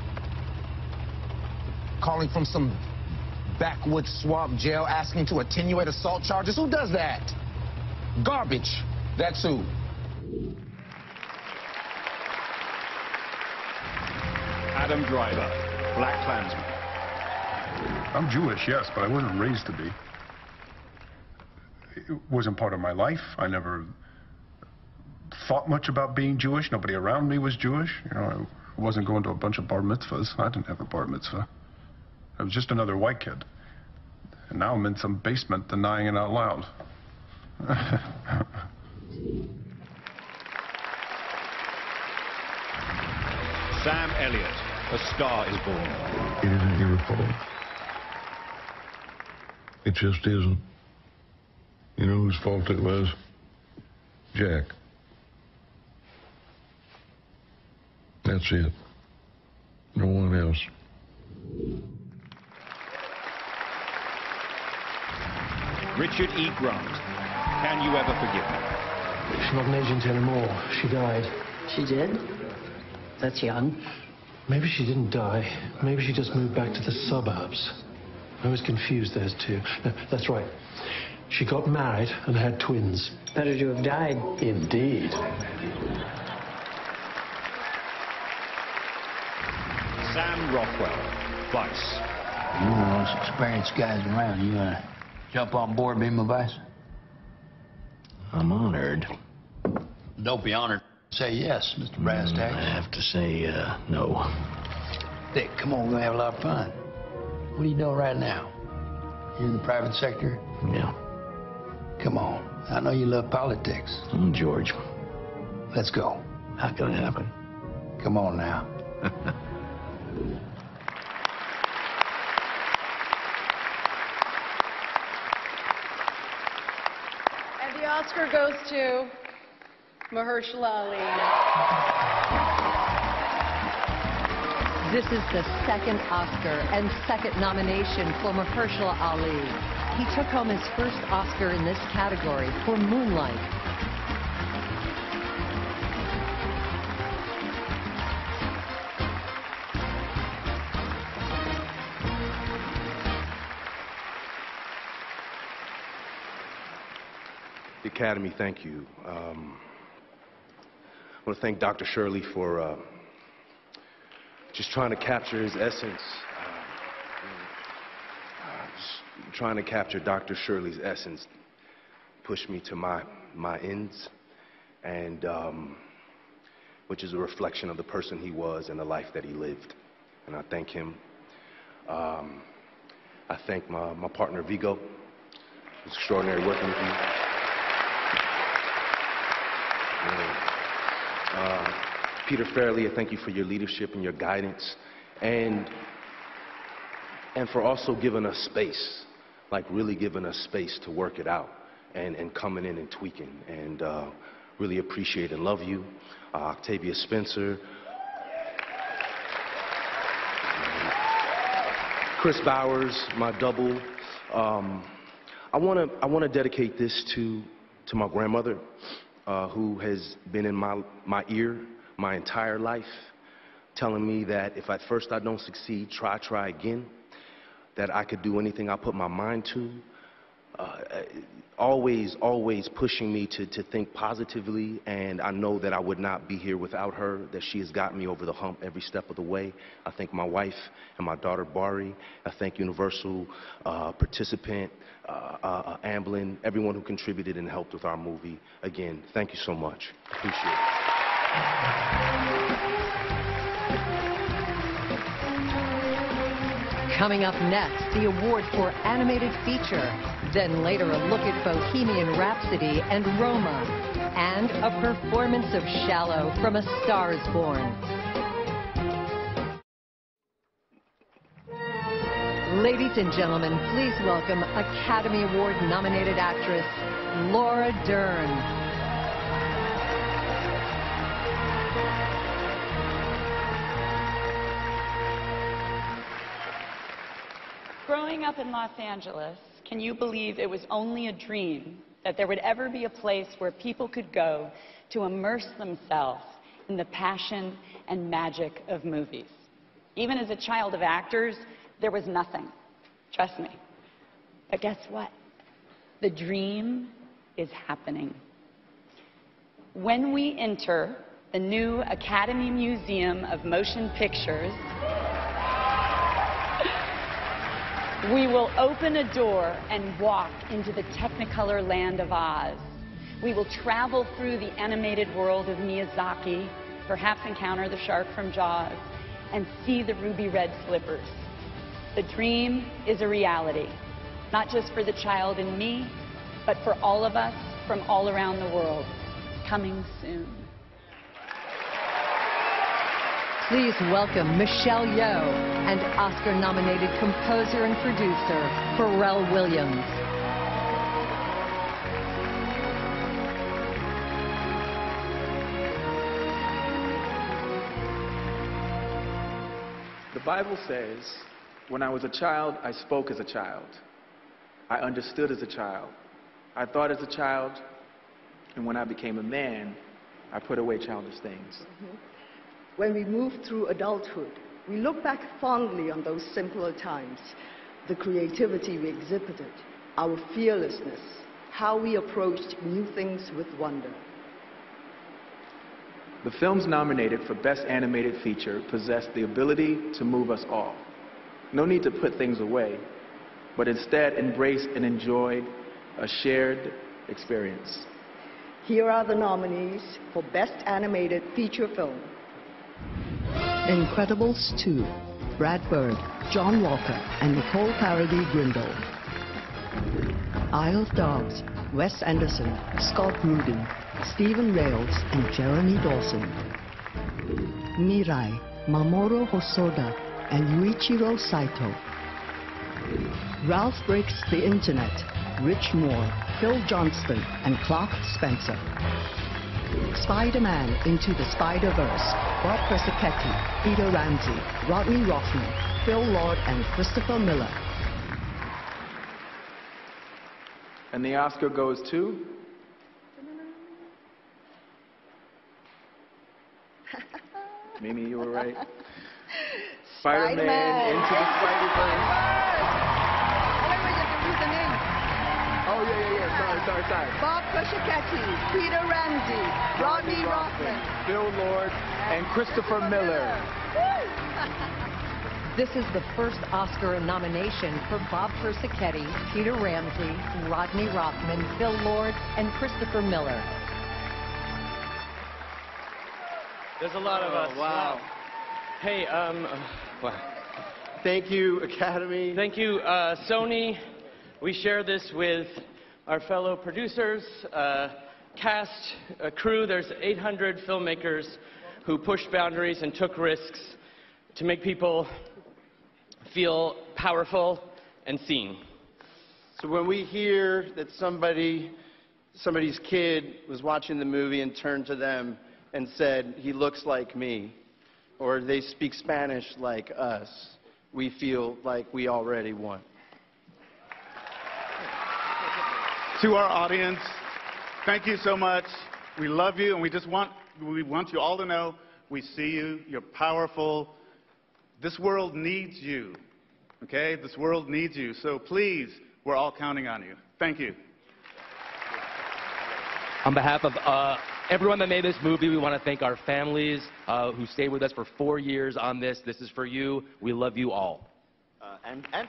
calling from some backwoods swamp jail asking to attenuate assault charges. Who does that? Garbage. That's who. Adam Driver, Black Klansman. I'm Jewish, yes, but I wasn't raised to be. It wasn't part of my life. I never thought much about being Jewish. Nobody around me was Jewish. You know, I wasn't going to a bunch of bar mitzvahs. I didn't have a bar mitzvah. I was just another white kid. And now I'm in some basement denying it out loud. Sam Elliott, A Star Is Born. It isn't your fault. It just isn't. You know whose fault it was? Jack. That's it. No one else. Richard E. Grant, Can You Ever Forgive Me? She's not an agent anymore. She died. She did? That's young. Maybe she didn't die. Maybe she just moved back to the suburbs. I was confused, those two. No, that's right. She got married and had twins. Better to have died. Indeed. Sam Rockwell, Vice. You're one of the most experienced guys around. You wanna jump on board, be my vice? I'm honored. Don't be honored. Say yes, Mister Brass Tacks. I have to say, uh, no. Dick, come on, we're gonna have a lot of fun. What are you doing right now? You're in the private sector? Yeah. Come on. I know you love politics. Mm, George. Let's go. How can it happen? Come on now. And the Oscar goes to Mahershala Ali. This is the second Oscar and second nomination for Mahershala Ali. He took home his first Oscar in this category for Moonlight. The Academy, thank you. Um, I want to thank Doctor Shirley for uh, just trying to capture his essence. Uh, just trying to capture Doctor Shirley's essence pushed me to my, my ends, and um, which is a reflection of the person he was and the life that he lived. And I thank him. Um, I thank my, my partner, Vigo. It was extraordinary working with you. Uh, Peter Farrelly, I thank you for your leadership and your guidance, and and for also giving us space, like really giving us space to work it out, and, and coming in and tweaking, and uh, really appreciate and love you. Uh, Octavia Spencer, Chris Bowers, my double. Um, I want to I want to dedicate this to to my grandmother. Uh, who has been in my, my ear my entire life. telling me that if at first I don't succeed, try, try again, that I could do anything I put my mind to. Uh, always, always pushing me to, to think positively, and I know that I would not be here without her, that she has got me over the hump every step of the way. I thank my wife and my daughter, Bari. I thank Universal, uh, participant, uh, uh, Amblin, everyone who contributed and helped with our movie. Again, thank you so much. Appreciate it. Coming up next, the award for animated feature. Then later, a look at Bohemian Rhapsody and Roma, and a performance of Shallow from A Star Is Born. Ladies and gentlemen, please welcome Academy Award-nominated actress Laura Dern. Growing up in Los Angeles, can you believe it was only a dream that there would ever be a place where people could go to immerse themselves in the passion and magic of movies? Even as a child of actors, there was nothing. Trust me. But guess what? The dream is happening. When we enter the new Academy Museum of Motion Pictures, we will open a door and walk into the Technicolor land of Oz. We will travel through the animated world of Miyazaki, perhaps encounter the shark from Jaws, and see the ruby red slippers. The dream is a reality, not just for the child in me, but for all of us from all around the world. Coming soon. Please welcome Michelle Yeoh and Oscar-nominated composer and producer Pharrell Williams. The Bible says, when I was a child, I spoke as a child. I understood as a child. I thought as a child, and when I became a man, I put away childish things. Mm-hmm. When we move through adulthood, we look back fondly on those simpler times, the creativity we exhibited, our fearlessness, how we approached new things with wonder. The films nominated for Best Animated Feature possess the ability to move us all. No need to put things away, but instead embrace and enjoy a shared experience. Here are the nominees for Best Animated Feature Film. Incredibles two, Brad Bird, John Walker, and Nicole Paradis Grindle. Isle of Dogs, Wes Anderson, Scott Rudin, Stephen Rails, and Jeremy Dawson. Mirai, Mamoru Hosoda, and Yuichiro Saito. Ralph Breaks the Internet, Rich Moore, Phil Johnston, and Clark Spencer. Spider-Man Into the Spider-Verse, Bob Persichetti, Peter Ramsey, Rodney Rothman, Phil Lord, and Christopher Miller. And the Oscar goes to? Mimi, you were right. Spider-Man Spider-Man. Into the Spider-Verse. Oh, yeah, yeah, yeah. Sorry, sorry, sorry. Bob Persichetti, Peter Ramsey, Rodney Rothman, Phil Lord, and Christopher Miller. This is the first Oscar nomination for Bob Persichetti, Peter Ramsey, Rodney Rothman, Phil Lord, and Christopher Miller. There's a lot of us. Oh, wow. Hey, um, Wow. Thank you, Academy. thank you, uh, Sony. We share this with our fellow producers, uh, cast, uh, crew. There's eight hundred filmmakers who pushed boundaries and took risks to make people feel powerful and seen. So when we hear that somebody, somebody's kid was watching the movie and turned to them and said, he looks like me, or they speak Spanish like us, we feel like we already won. To our audience, thank you so much. We love you, and we just want, we want you all to know We see you. You're powerful. This world needs you, okay? This world needs you. So please, we're all counting on you. Thank you. On behalf of uh, everyone that made this movie, we want to thank our families uh, who stayed with us for four years on this. This is for you. We love you all. Uh, and, and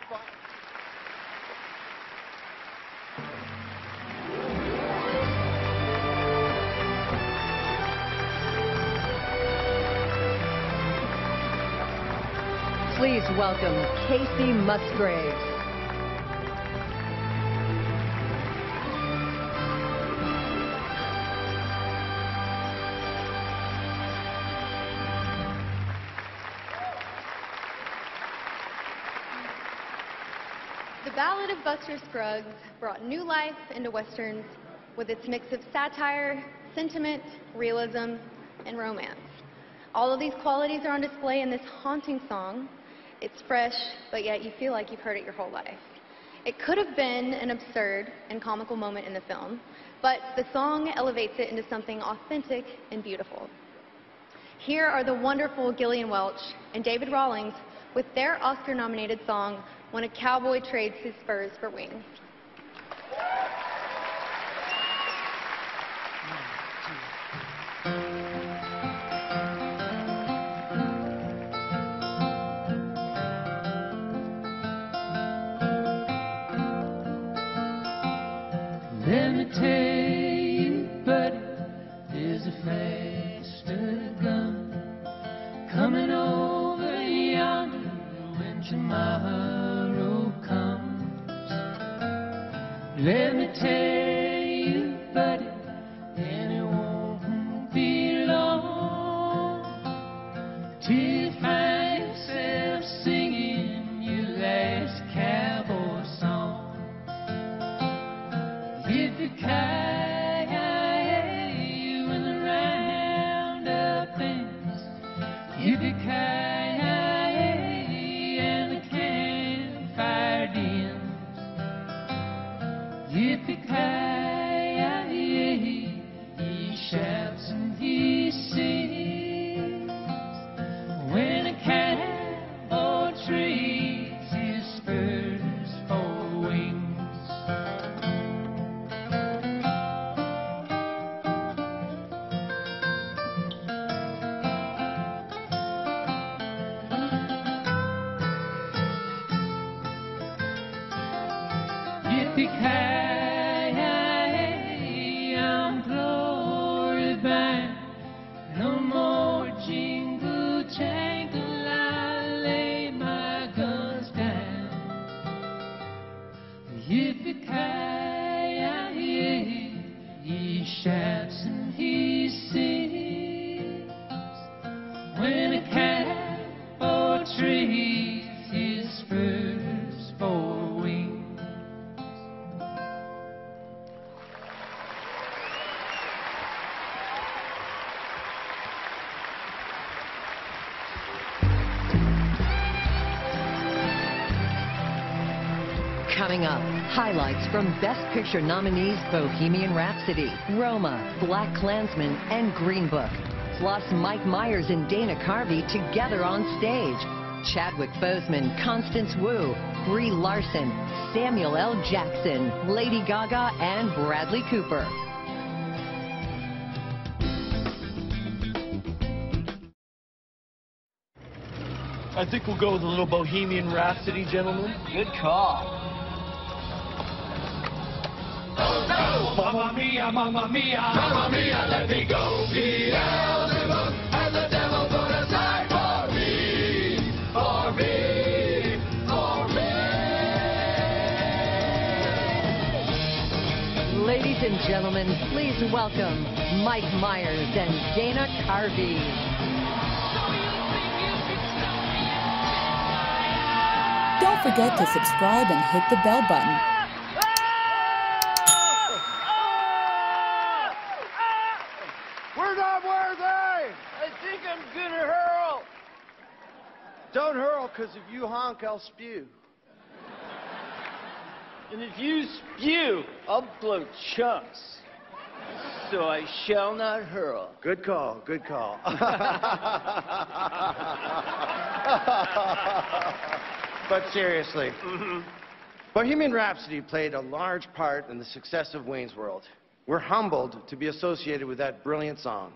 Please welcome Casey Musgraves. The Ballad of Buster Scruggs brought new life into Westerns with its mix of satire, sentiment, realism, and romance. All of these qualities are on display in this haunting song. It's fresh, but yet you feel like you've heard it your whole life. It could have been an absurd and comical moment in the film, but the song elevates it into something authentic and beautiful. Here are the wonderful Gillian Welch and David Rawlings with their Oscar-nominated song, When a Cowboy Trades His Spurs for Wings. Let me tell you, buddy, there's a faster gun coming over yonder when tomorrow comes. Let me tell you, buddy, and it won't be long till you find yourself singing your last cowboy song. If you coyote when the roundup ends, if you coyote and the campfire dims, if you coyote, he shouts and he sings. When a cowboy trades his spurs for wings. Yippee-ki-yay, I'm glory bound. No more jingle jangle, I lay my guns down. Yippee-ki-yay, he shouts and he sings. When a cowboy trades his spurs for wings. Coming up, highlights from Best Picture nominees Bohemian Rhapsody, Roma, Black Klansman, and Green Book. Plus Mike Myers and Dana Carvey together on stage. Chadwick Boseman, Constance Wu, Brie Larson, Samuel L. Jackson, Lady Gaga, and Bradley Cooper. I think we'll go with a little Bohemian Rhapsody, gentlemen. Good call. Mamma mia, mamma mia, mamma mia, let me go. Beelzebub and the devil put aside for me, for me, for me. Ladies and gentlemen, please welcome Mike Myers and Dana Carvey. Don't forget to subscribe and hit the bell button. We're not worthy! I think I'm gonna hurl. Don't hurl, because if you honk, I'll spew. And if you spew, I'll blow chunks. So I shall not hurl. Good call, good call. But seriously, Mm-hmm. Bohemian Rhapsody played a large part in the success of Wayne's World. We're humbled to be associated with that brilliant song.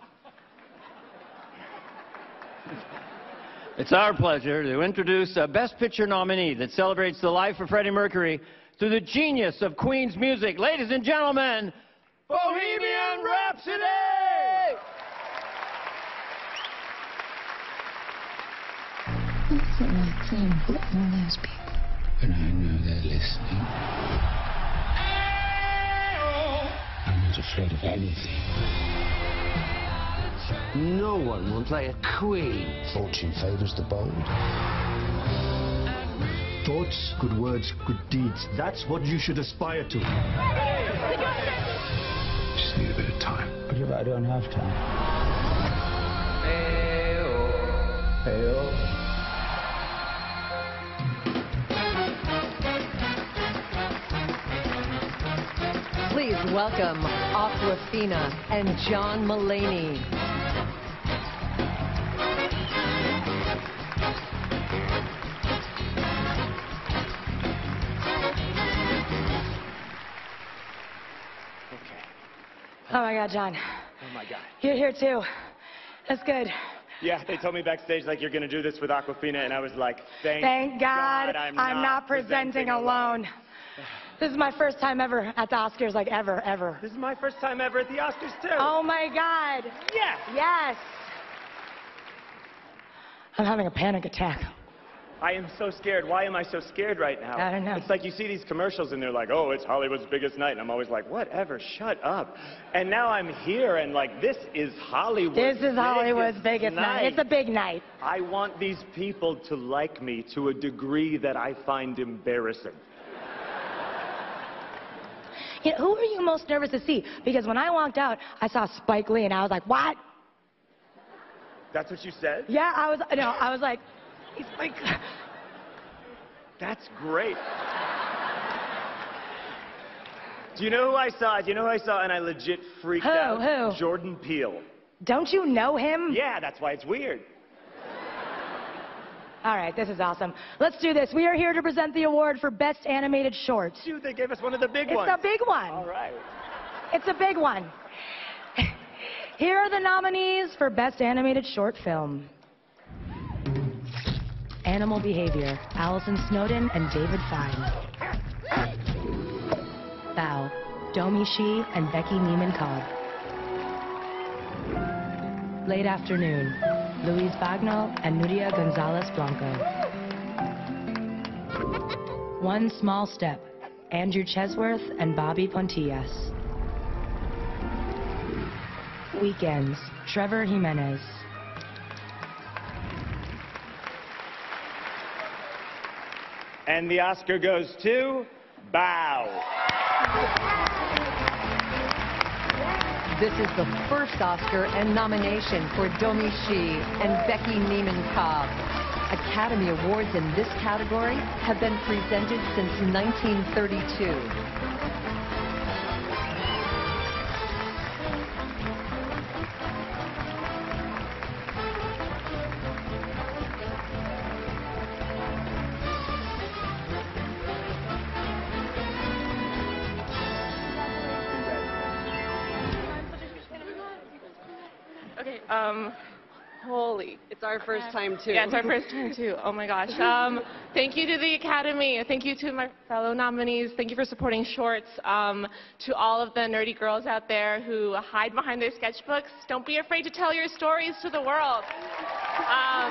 It's our pleasure to introduce a Best Picture nominee that celebrates the life of Freddie Mercury through the genius of Queen's music. Ladies and gentlemen, Bohemian Rhapsody! What's it like playing with all those people? But I know they're listening. I'm not afraid of anything. No one will play a queen. Fortune favors the bold. Thoughts, good words, good deeds. That's what you should aspire to. Just need a bit of time. But if I don't have time? Hey-oh. Hey-oh. Please welcome Awkwafina and John Mulaney. Oh my God, John. Oh my God. You're here too. That's good. Yeah, they told me backstage, like, you're going to do this with Awkwafina, and I was like, thank, Thank God, God I'm, I'm not, not presenting alone. This is my first time ever at the Oscars, like ever, ever. This is my first time ever at the Oscars, too. Oh my God. Yes. Yes. I'm having a panic attack. I am so scared. Why am I so scared right now? I don't know. It's like you see these commercials and they're like, oh, it's Hollywood's biggest night. And I'm always like, whatever, shut up. And now I'm here and like, this is Hollywood's This is Hollywood's biggest, biggest night. It's a big night. I want these people to like me to a degree that I find embarrassing. You know, who are you most nervous to see? Because when I walked out, I saw Spike Lee and I was like, what? That's what you said? Yeah, I was, no, I was like, he's like... That's great. Do you know who I saw? Do you know who I saw and I legit freaked Who? out? Who? Jordan Peele. Don't you know him? Yeah, that's why it's weird. All right, this is awesome. Let's do this. We are here to present the award for Best Animated Short. Dude, they gave us one of the big it's ones. It's a big one. All right. It's a big one. Here are the nominees for Best Animated Short Film. Animal Behavior, Allison Snowden and David Fine. Bow, Domi Shi and Becky Neiman-Cobb. Late Afternoon, Luis Bagnall and Nuria Gonzalez Blanco. One Small Step, Andrew Chesworth and Bobby Pontillas. Weekends, Trevor Jimenez. And the Oscar goes to Bow. This is the first Oscar and nomination for Domi Shi and Becky Neiman-Cobb. Academy Awards in this category have been presented since nineteen thirty-two. Okay, um, holy. It's our first time, too. Yeah, it's our first time, too. Oh, my gosh. Um, thank you to the Academy. Thank you to my fellow nominees. Thank you for supporting shorts. Um, to all of the nerdy girls out there who hide behind their sketchbooks, don't be afraid to tell your stories to the world. Um,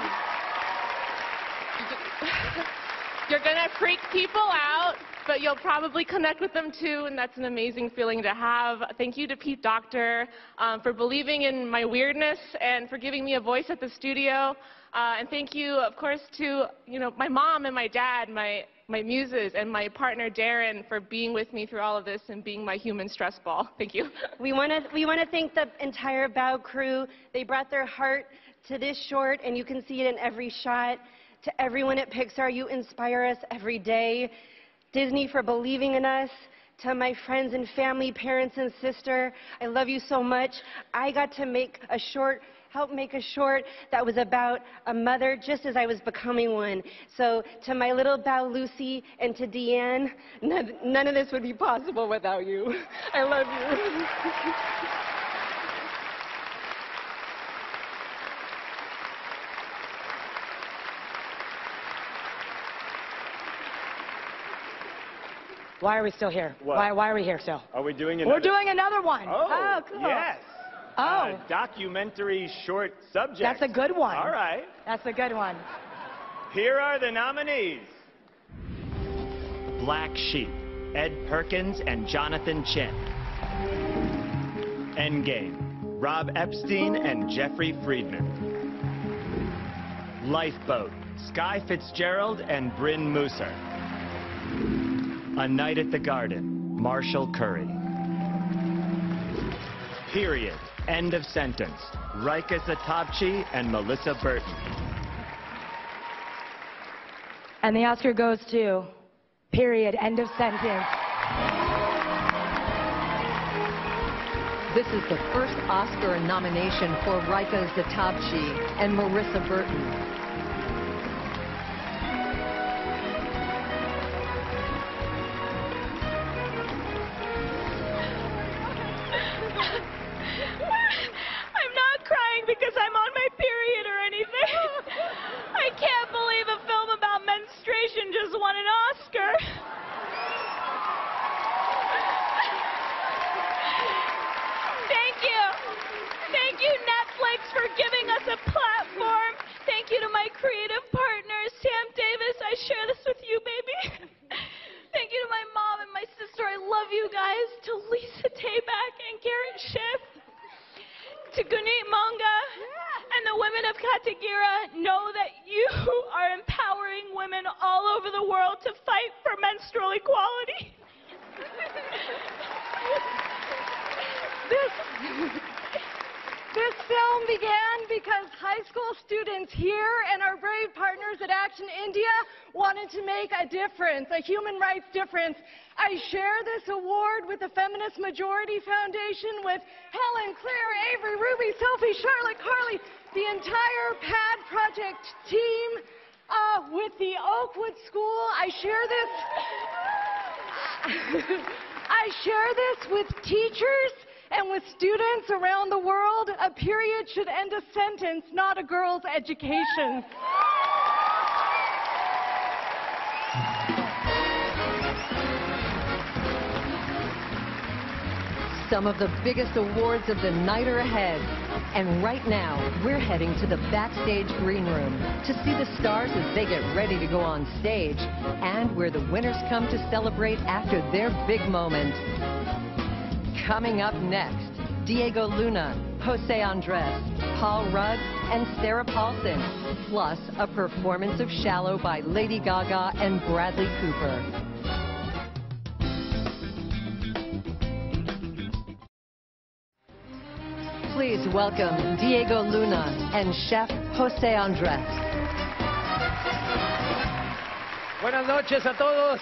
you're going to freak people out, but you'll probably connect with them too, and that's an amazing feeling to have. Thank you to Pete Docter um, for believing in my weirdness and for giving me a voice at the studio. Uh, and thank you, of course, to you know my mom and my dad, my my muses, and my partner Darren for being with me through all of this and being my human stress ball. Thank you. We want to we want to thank the entire Bow crew. They brought their heart to this short, and you can see it in every shot. To everyone at Pixar, you inspire us every day. Disney for believing in us, to my friends and family, parents and sister, I love you so much. I got to make a short, help make a short that was about a mother just as I was becoming one. So to my little Bao Lucy and to Deanne, none, none of this would be possible without you. I love you. Why are we still here? What? Why, why are we here still? Are we doing another? We're doing another one. Oh, oh cool. yes. Oh. Uh, documentary short subject. That's a good one. All right. That's a good one. Here are the nominees. Black Sheep, Ed Perkins and Jonathan Chin. Endgame, Rob Epstein and Jeffrey Friedman. Lifeboat, Sky Fitzgerald and Bryn Musser. A Night at the Garden, Marshall Curry. Period, End of Sentence, Rika Zatopchi and Melissa Burton. And the Oscar goes to Period, End of Sentence. This is the first Oscar nomination for Rika Zatopchi and Marissa Burton. Because I'm on my period or anything. I can't believe a film about menstruation just won an Oscar. Thank you. Thank you, Netflix, for giving us a platform. Thank you to my creative partners, Sam Davis. I share this with you, baby. Thank you to my mom and my sister. I love you guys. To Lisa Tabak and Garrett Schiff. To Gunit Monga and the women of Katagira, know that you are empowering women all over the world to fight for menstrual equality. This, this film began because high school students here and our brave partners at Action India wanted to make a difference, a human rights difference. I share this award with the Feminist Majority Foundation, with Helen, Claire, Avery, Ruby, Sophie, Charlotte, Carly, the entire P A D Project team, uh, with the Oakwood School. I share this. I share this with teachers and with students around the world. A period should end a sentence, not a girl's education. Some of the biggest awards of the night are ahead. And right now, we're heading to the backstage green room to see the stars as they get ready to go on stage, and where the winners come to celebrate after their big moment. Coming up next, Diego Luna, Jose Andres, Paul Rudd, and Sarah Paulson, plus a performance of Shallow by Lady Gaga and Bradley Cooper. Please welcome Diego Luna and Chef Jose Andres. Buenas noches a todos.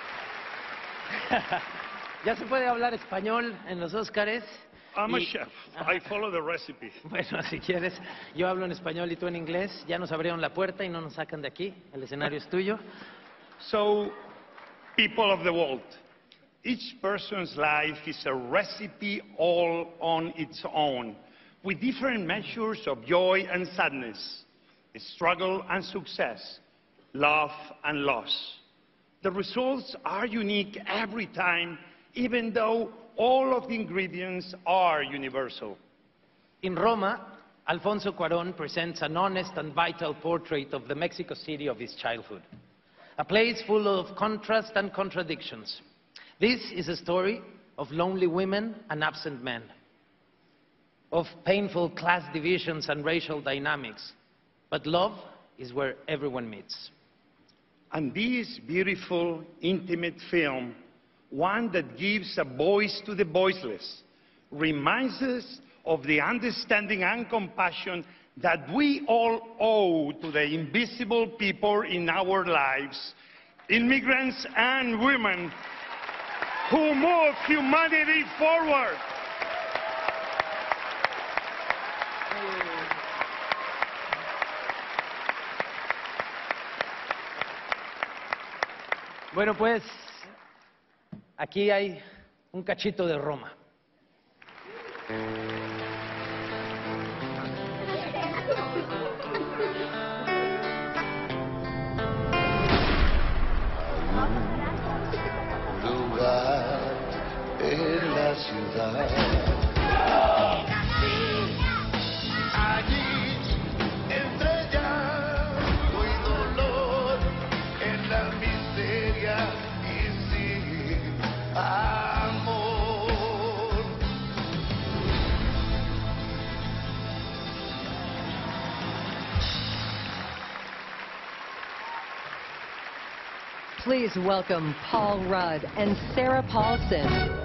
¿Ya se puede hablar español en los Óscares? I'm a Y- chef. I follow the recipe. Bueno, si quieres, yo hablo en español y tú en inglés. Ya nos abrieron la puerta y no nos sacan de aquí. El escenario es tuyo. So, people of the world, each person's life is a recipe all on its own, with different measures of joy and sadness, struggle and success, love and loss. The results are unique every time, even though all of the ingredients are universal. In Roma, Alfonso Cuarón presents an honest and vital portrait of the Mexico City of his childhood. A place full of contrast and contradictions. This is a story of lonely women and absent men, of painful class divisions and racial dynamics. But love is where everyone meets. And this beautiful, intimate film, one that gives a voice to the voiceless, reminds us of the understanding and compassion that we all owe to the invisible people in our lives, immigrants and women who move humanity forward. Bueno, pues aquí hay un cachito de Roma. Lugar en la ciudad. Allí, entre llanto y dolor, en la miseria y sin amor. Please welcome Paul Rudd and Sarah Paulson.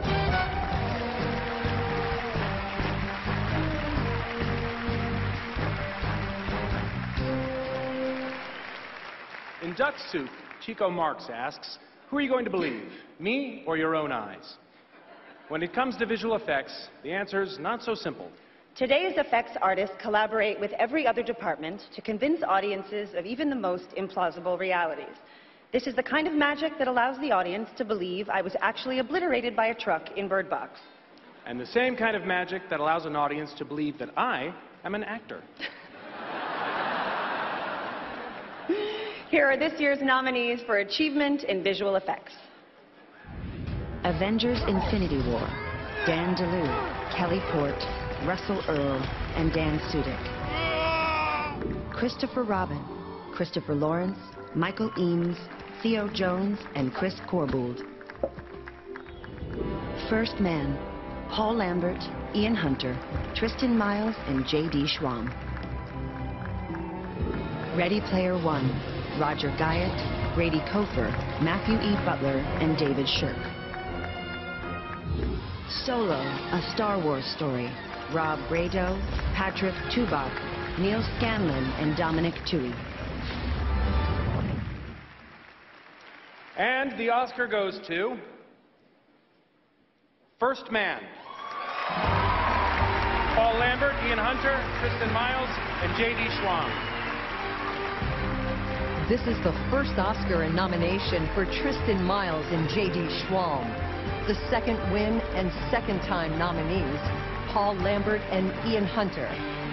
In Duck Soup, Chico Marx asks, who are you going to believe, me or your own eyes? When it comes to visual effects, the answer is not so simple. Today's effects artists collaborate with every other department to convince audiences of even the most implausible realities. This is the kind of magic that allows the audience to believe I was actually obliterated by a truck in Bird Box. And the same kind of magic that allows an audience to believe that I am an actor. Here are this year's nominees for achievement in visual effects. Avengers Infinity War, Dan DeLue, Kelly Port, Russell Earl, and Dan Sudik. Christopher Robin, Christopher Lawrence, Michael Eames, Theo Jones, and Chris Corbould. First Man, Paul Lambert, Ian Hunter, Tristan Miles, and J D Schwamm. Ready Player One, Roger Guyett, Grady Kofer, Matthew E. Butler, and David Shirk. Solo, A Star Wars Story, Rob Brado, Patrick Tubach, Neil Scanlon, and Dominic Toohey. And the Oscar goes to First Man. Paul Lambert, Ian Hunter, Tristan Miles, and J D Schwamm. This is the first Oscar and nomination for Tristan Miles and J D Schwamm. The second win and second time nominees, Paul Lambert and Ian Hunter.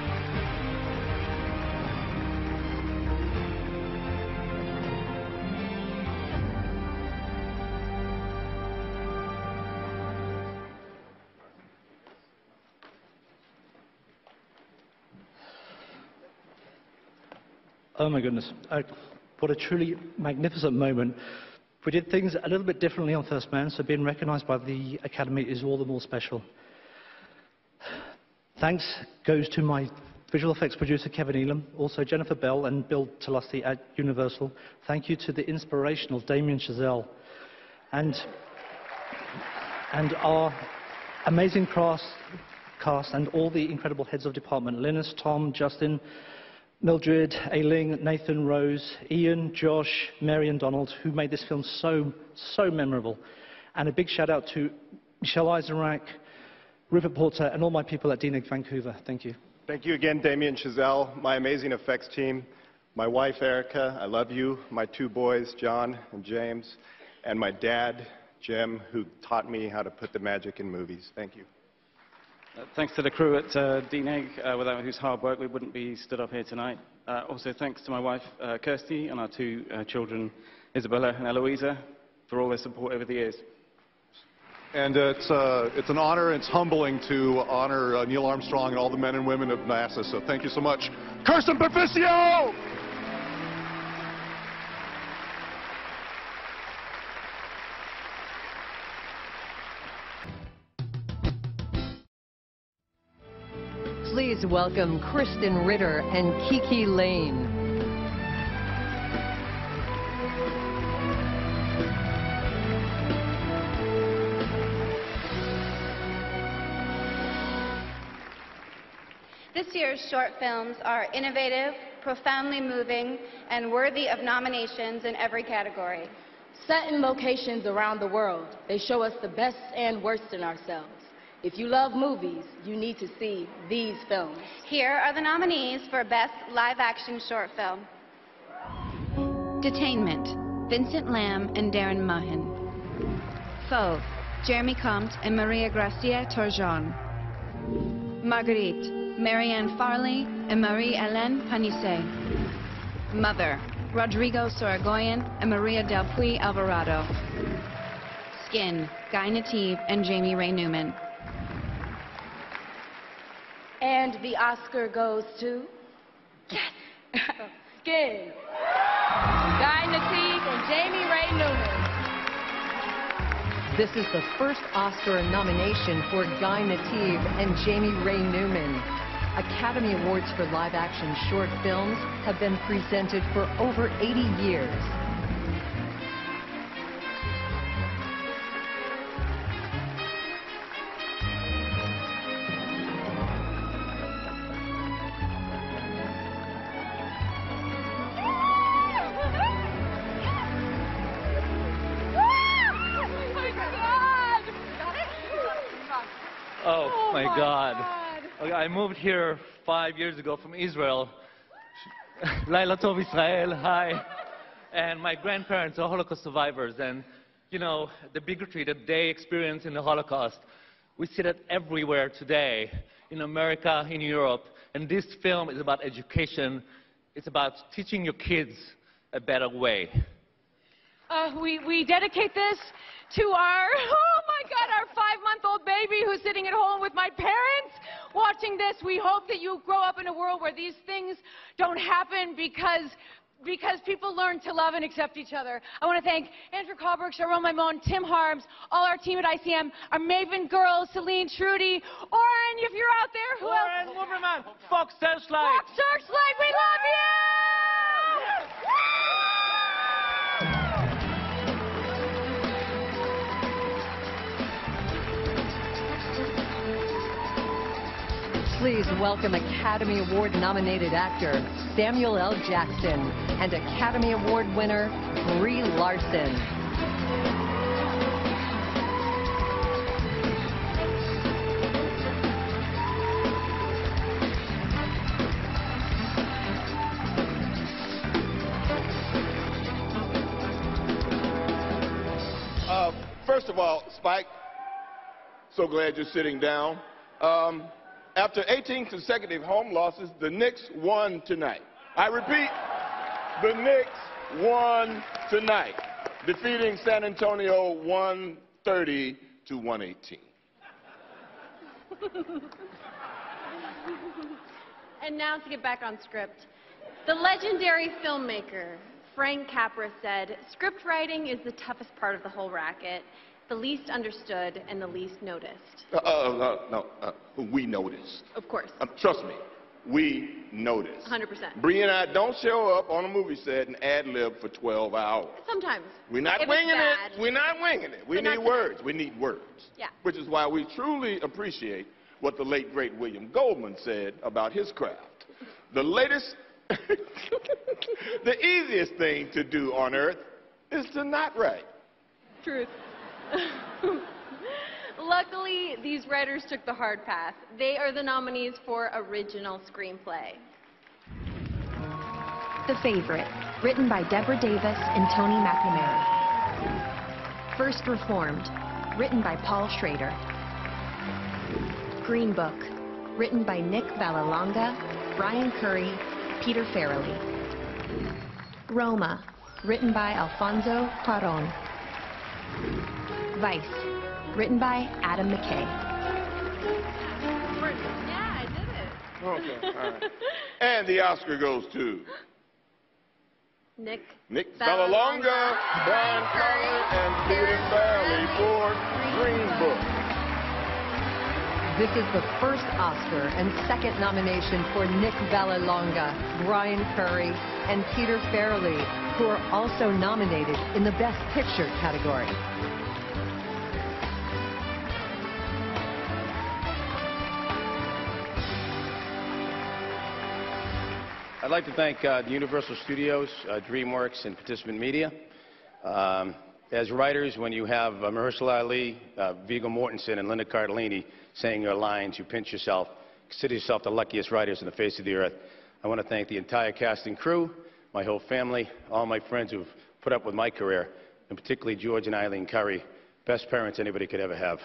Oh my goodness, uh, what a truly magnificent moment. We did things a little bit differently on First Man, so being recognized by the Academy is all the more special. Thanks goes to my visual effects producer Kevin Elam, also Jennifer Bell and Bill Talusty at Universal. Thank you to the inspirational Damien Chazelle and, and our amazing cast, cast and all the incredible heads of department, Linus, Tom, Justin, Mildred, Ailing, Nathan, Rose, Ian, Josh, Mary and Donald, who made this film so, so memorable. And a big shout out to Michelle Eisenreich, Rupert Porter, and all my people at D N E G Vancouver. Thank you. Thank you again, Damien Chazelle, my amazing effects team, my wife, Erica, I love you, my two boys, John and James, and my dad, Jim, who taught me how to put the magic in movies. Thank you. Uh, thanks to the crew at uh, D N E G, uh, without whose hard work we wouldn't be stood up here tonight. Uh, also thanks to my wife, uh, Kirsty, and our two uh, children, Isabella and Eloisa, for all their support over the years. And uh, it's, uh, it's an honor, and it's humbling to honor uh, Neil Armstrong and all the men and women of NASA, so thank you so much. Kirsten Perficio! Please welcome Kristen Ritter and Kiki Lane. This year's short films are innovative, profoundly moving, and worthy of nominations in every category. Set in locations around the world, they show us the best and worst in ourselves. If you love movies, you need to see these films. Here are the nominees for Best Live Action Short Film. Detainment, Vincent Lam and Darren Mahin. Fauve, Jeremy Comte and Maria Gracia Torjon. Marguerite, Marianne Farley and Marie-Hélène Panisset. Mother, Rodrigo Sorogoyen and Maria Del Puy Alvarado. Skin, Guy Nativ and Jamie Ray Newman. And the Oscar goes to... Yes! Skin, Guy Nativ and Jamie Ray Newman. This is the first Oscar nomination for Guy Nativ and Jamie Ray Newman. Academy Awards for live-action short films have been presented for over eighty years. Oh, my God. Okay, I moved here five years ago from Israel. Laila Tov Israel, hi. And my grandparents are Holocaust survivors. And, you know, the bigotry that they experienced in the Holocaust, we see that everywhere today, in America, in Europe. And this film is about education. It's about teaching your kids a better way. Uh, we, we dedicate this to our, oh my God, our five-month-old baby who's sitting at home with my parents watching this. We hope that you grow up in a world where these things don't happen because, because people learn to love and accept each other. I want to thank Andrew Kahlberg, Sharon Maimon, Tim Harms, all our team at I C M, our Maven girls, Celine, Trudy, Oren, if you're out there, who Oren else? Wolverman, Fox Searchlight. Fox Searchlight, we love you! Please welcome Academy Award-nominated actor Samuel L. Jackson and Academy Award winner Brie Larson. Uh, first of all, Spike, so glad you're sitting down. Um, After eighteen consecutive home losses, the Knicks won tonight. I repeat, the Knicks won tonight, defeating San Antonio one thirty to one eighteen. And now to get back on script. The legendary filmmaker Frank Capra said, "Script writing is the toughest part of the whole racket, the least understood and the least noticed." Uh, uh, no, uh, we noticed. Of course. Um, trust me, we noticed. one hundred percent. Brie and I don't show up on a movie set and ad-lib for twelve hours. Sometimes. We're not If it's winging bad. it. We're not winging it. We But not need tonight. words. We need words. Yeah. Which is why we truly appreciate what the late, great William Goldman said about his craft. The latest, the easiest thing to do on earth is to not write. Truth. Luckily, these writers took the hard path. They are the nominees for Original Screenplay. The Favorite, written by Deborah Davis and Tony McNamara. First Reformed, written by Paul Schrader. Green Book, written by Nick Vallelonga, Brian Curry, Peter Farrelly. Roma, written by Alfonso Cuarón. Vice, written by Adam McKay. Yeah, I did it. Okay, all right. And the Oscar goes to Nick. Nick Vallelonga, Vallelonga, Brian Curry, and Peter Farrelly for Green Book. This is the first Oscar and second nomination for Nick Vallelonga, Brian Curry, and Peter Farrelly, who are also nominated in the Best Picture category. I'd like to thank uh, the Universal Studios, uh, DreamWorks, and Participant Media. Um, as writers, when you have uh, Mahershala Ali, uh, Viggo Mortensen, and Linda Cardellini saying your lines, you pinch yourself, consider yourself the luckiest writers on the face of the earth. I want to thank the entire cast and crew, my whole family, all my friends who've put up with my career, and particularly George and Eileen Curry, best parents anybody could ever have.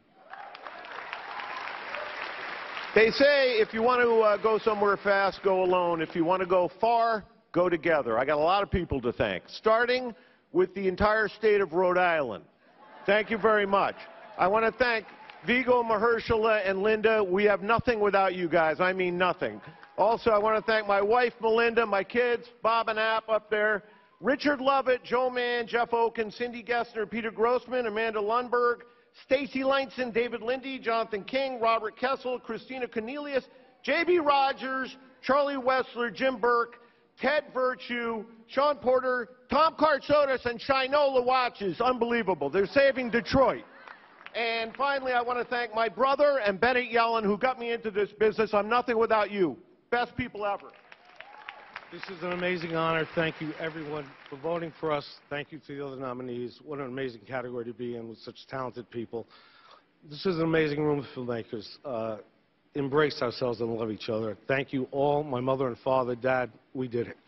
They say if you want to uh, go somewhere fast, go alone. If you want to go far, go together. I got a lot of people to thank, starting with the entire state of Rhode Island. Thank you very much. I want to thank Viggo, Mahershala, and Linda. We have nothing without you guys. I mean nothing. Also, I want to thank my wife, Melinda, my kids, Bob and App up there, Richard Lovett, Joe Mann, Jeff Oken, Cindy Gessner, Peter Grossman, Amanda Lundberg, Stacy Langson, David Lindy, Jonathan King, Robert Kessel, Christina Cornelius, J B Rogers, Charlie Wessler, Jim Burke, Ted Virtue, Sean Porter, Tom Kartsotis, and Shinola Watches. Unbelievable. They're saving Detroit. And finally, I want to thank my brother and Bennett Yellen, who got me into this business. I'm nothing without you. Best people ever. This is an amazing honor. Thank you, everyone, for voting for us. Thank you to the other nominees. What an amazing category to be in with such talented people. This is an amazing room of filmmakers. Uh, embrace ourselves and love each other. Thank you all, my mother and father, Dad. We did it.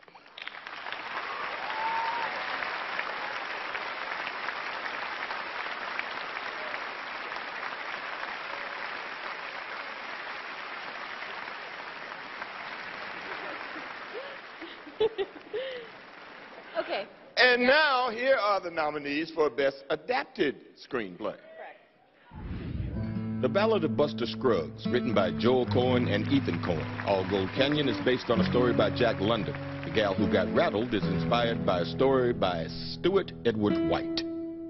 Okay. And now, here are the nominees for Best Adapted Screenplay. The Ballad of Buster Scruggs, written by Joel Cohen and Ethan Cohen. All Gold Canyon is based on a story by Jack London. The Gal Who Got Rattled is inspired by a story by Stuart Edward White.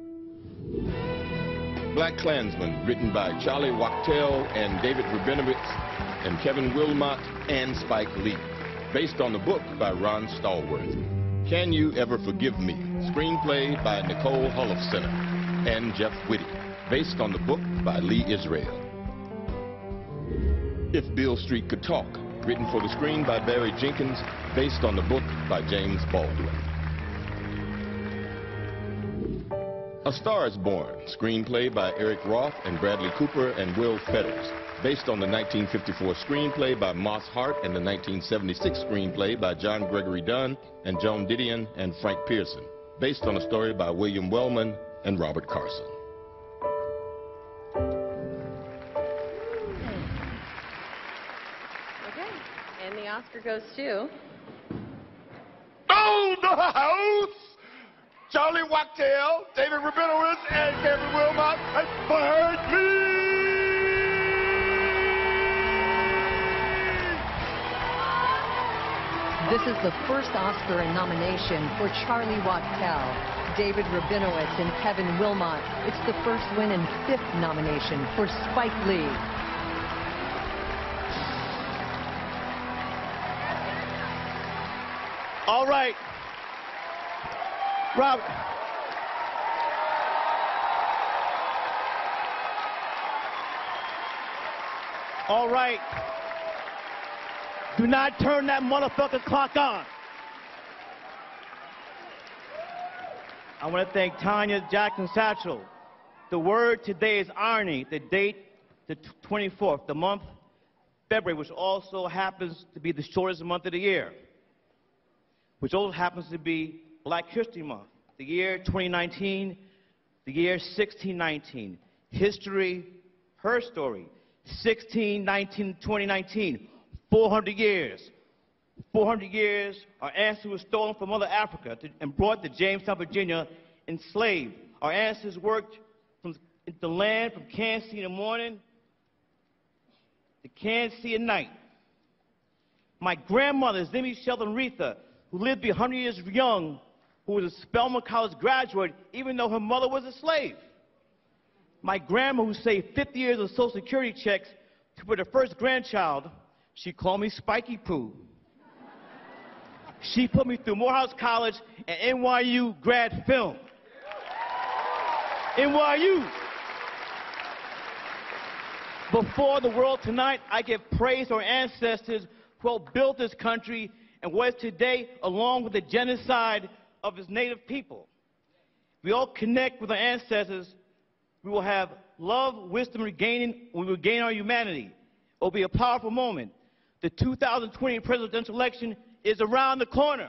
Black Klansman, written by Charlie Wachtel and David Rabinowitz and Kevin Wilmot and Spike Lee. Based on the book by Ron Stallworth. Can You Ever Forgive Me? Screenplay by Nicole Holofcener and Jeff Whitty. Based on the book by Lee Israel. If Beale Street Could Talk, written for the screen by Barry Jenkins, based on the book by James Baldwin. A Star is Born, screenplay by Eric Roth and Bradley Cooper and Will Fetters, based on the nineteen fifty-four screenplay by Moss Hart and the nineteen seventy-six screenplay by John Gregory Dunn and Joan Didion and Frank Pearson, based on a story by William Wellman and Robert Carson. And the Oscar goes to... Oh, the house! Charlie Wachtel, David Rabinowitz, and Kevin Wilmot, and Spike Lee! This is the first Oscar nomination for Charlie Wachtel, David Rabinowitz, and Kevin Wilmot. It's the first win and fifth nomination for Spike Lee. All right. Rob. All right. Do not turn that motherfucking clock on. I want to thank Tanya Jackson Satchel. The word today is irony. The date, the twenty-fourth, the month, February, which also happens to be the shortest month of the year, which also happens to be Black History Month. The year twenty nineteen, the year sixteen nineteen. History, her story. sixteen nineteen, twenty nineteen. four hundred years. four hundred years, our ancestors were stolen from Mother Africa to, and brought to Jamestown, Virginia, enslaved. Our ancestors worked from the land from Kansas City in the morning to Kansas City at night. My grandmother, Zimmy Sheldon Retha, who lived to be one hundred years young, who was a Spelman College graduate, even though her mother was a slave. My grandma, who saved fifty years of Social Security checks to put her first grandchild, she called me Spiky Poo. She put me through Morehouse College and N Y U grad film. N Y U. Before the world tonight, I give praise to our ancestors who helped build this country and what is today, along with the genocide of its native people. we all connect with our ancestors, we will have love, wisdom, regaining, we will gain our humanity. It will be a powerful moment. The two thousand twenty presidential election is around the corner.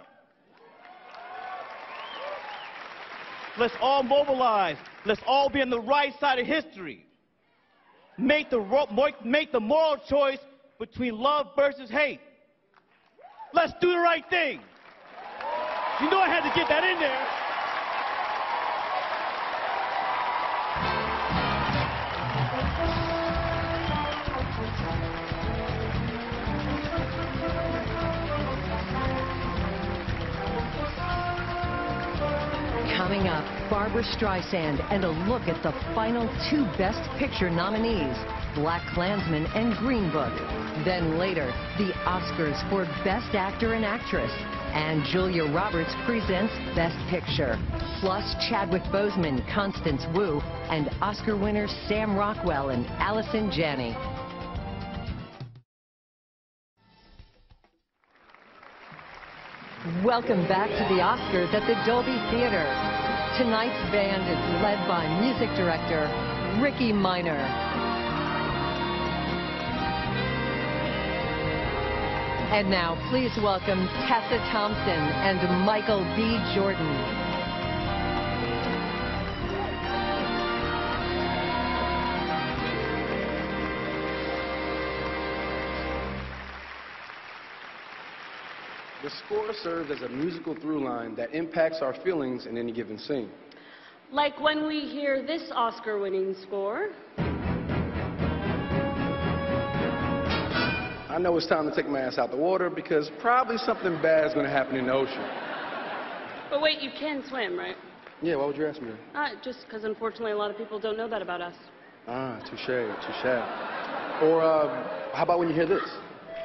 Let's all mobilize. Let's all be on the right side of history. Make the, make the moral choice between love versus hate. Let's do the right thing. You know I had to get that in there. Coming up, Barbra Streisand and a look at the final two Best Picture nominees, BlacKkKlansman and Green Book. Then later, the Oscars for Best Actor and Actress. And Julia Roberts presents Best Picture. Plus, Chadwick Boseman, Constance Wu, and Oscar winners Sam Rockwell and Allison Janney. Welcome back to the Oscars at the Dolby Theater. Tonight's band is led by music director Ricky Minor. And now, please welcome Tessa Thompson and Michael B. Jordan. The score serves as a musical through line that impacts our feelings in any given scene. Like when we hear this Oscar-winning score. I know it's time to take my ass out the water because probably something bad is going to happen in the ocean. But wait, you can swim, right? Yeah, why would you ask me? Uh, just because unfortunately a lot of people don't know that about us. Ah, touche, touche. Or uh, how about when you hear this?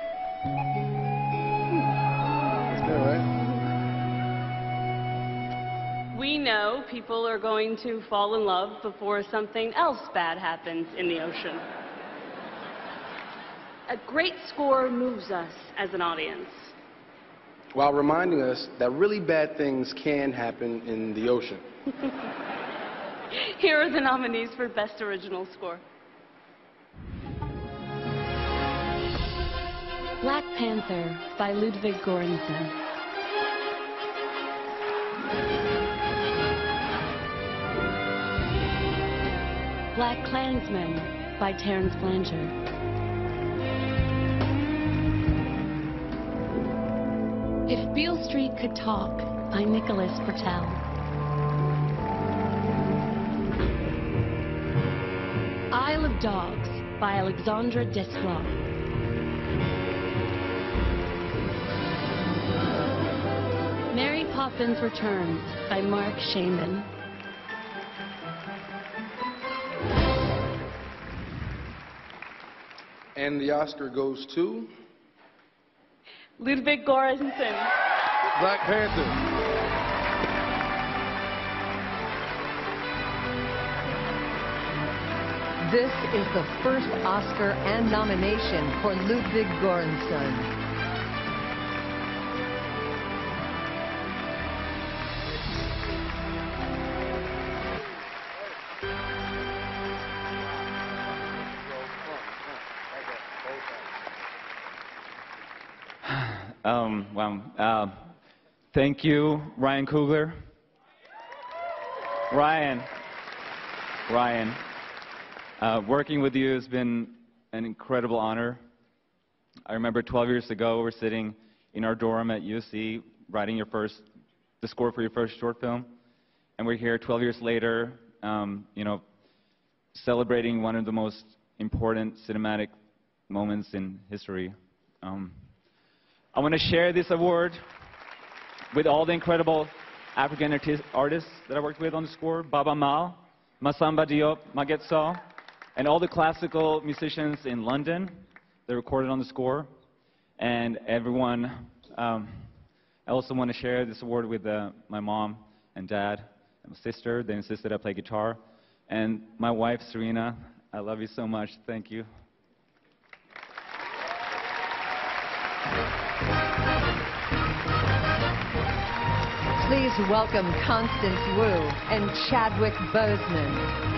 We know people are going to fall in love before something else bad happens in the ocean. A great score moves us as an audience. While reminding us that really bad things can happen in the ocean. Here are the nominees for Best Original Score. Black Panther by Ludwig Göransson. BlacKkKlansman by Terrence Blanchard. If Beale Street Could Talk by Nicholas Britell. Isle of Dogs by Alexandre Desplat. Mary Poppins Returns by Mark Shaman. And the Oscar goes to Ludwig Göransson. Black Panther. This is the first Oscar and nomination for Ludwig Göransson. Um, well, uh, thank you, Ryan Coogler. Ryan, Ryan, uh, working with you has been an incredible honor. I remember twelve years ago, we're sitting in our dorm at U C, writing your first, the score for your first short film, and we're here twelve years later, um, you know, celebrating one of the most important cinematic moments in history. Um, I want to share this award with all the incredible African artist, artists that I worked with on the score, Baba Mal, Masamba Diop, Maguette Sow, and all the classical musicians in London that recorded on the score, and everyone. Um, I also want to share this award with uh, my mom and dad and my sister. They insisted I play guitar. And my wife, Serena, I love you so much. Thank you. Please welcome Constance Wu and Chadwick Boseman.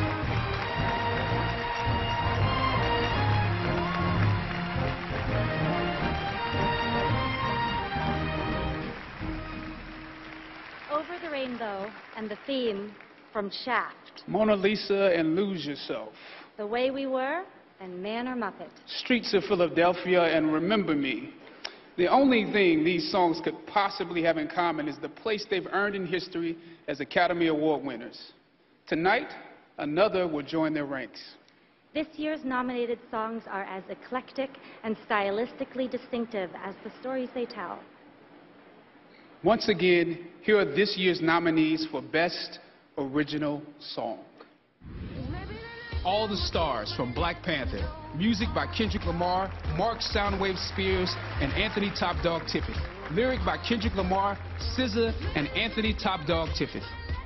Over the Rainbow and the theme from Shaft. Mona Lisa and Lose Yourself. The Way We Were and Man or Muppet. Streets of Philadelphia and Remember Me. The only thing these songs could possibly have in common is the place they've earned in history as Academy Award winners. Tonight, another will join their ranks. This year's nominated songs are as eclectic and stylistically distinctive as the stories they tell. Once again, here are this year's nominees for Best Original Song. All the Stars from Black Panther. Music by Kendrick Lamar, Mark Soundwave Spears, and Anthony Top Dog Tippett. Lyric by Kendrick Lamar, S Z A, and Anthony Top Dog Tippett.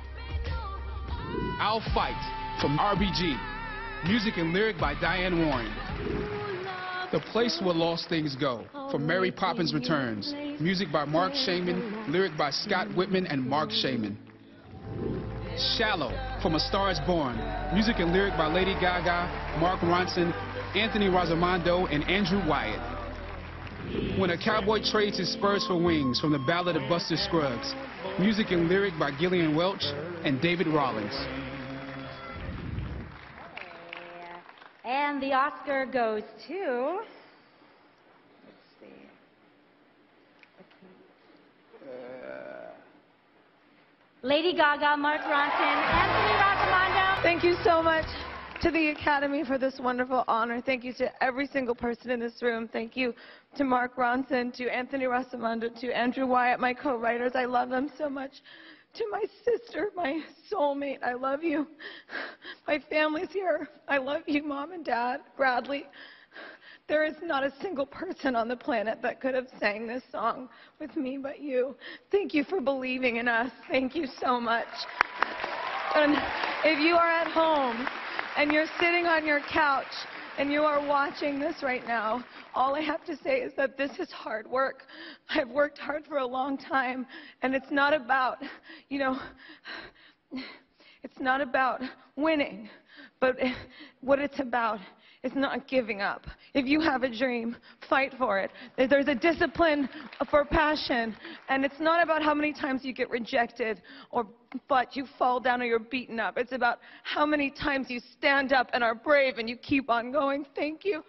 I'll Fight from R B G. Music and lyric by Diane Warren. The Place Where Lost Things Go from Mary Poppins Returns. Music by Mark Shaman, lyric by Scott Whitman and Mark Shaman. Shallow from A Star Is Born. Music and lyric by Lady Gaga, Mark Ronson, Anthony Rosamondo, and Andrew Wyatt. When a Cowboy Trades His Spurs for Wings from The Ballad of Buster Scruggs. Music and lyric by Gillian Welch and David Rawlings. And the Oscar goes to... Let's see. Uh, Lady Gaga, Mark Ronson, Anthony Rosamondo. Thank you so much to the Academy for this wonderful honor. Thank you to every single person in this room. Thank you to Mark Ronson, to Anthony Rosamondo, to Andrew Wyatt, my co-writers. I love them so much. To my sister, my soulmate, I love you. My family's here. I love you, Mom and Dad, Bradley. There is not a single person on the planet that could have sang this song with me but you. Thank you for believing in us. Thank you so much. And if you are at home and you're sitting on your couch and you are watching this right now, all I have to say is that this is hard work. I've worked hard for a long time, and it's not about, you know, it's not about winning, but what it's about is not giving up. If you have a dream, fight for it. There's a discipline for passion, and it's not about how many times you get rejected or but you fall down or you're beaten up. It's about how many times you stand up and are brave and you keep on going. Thank you.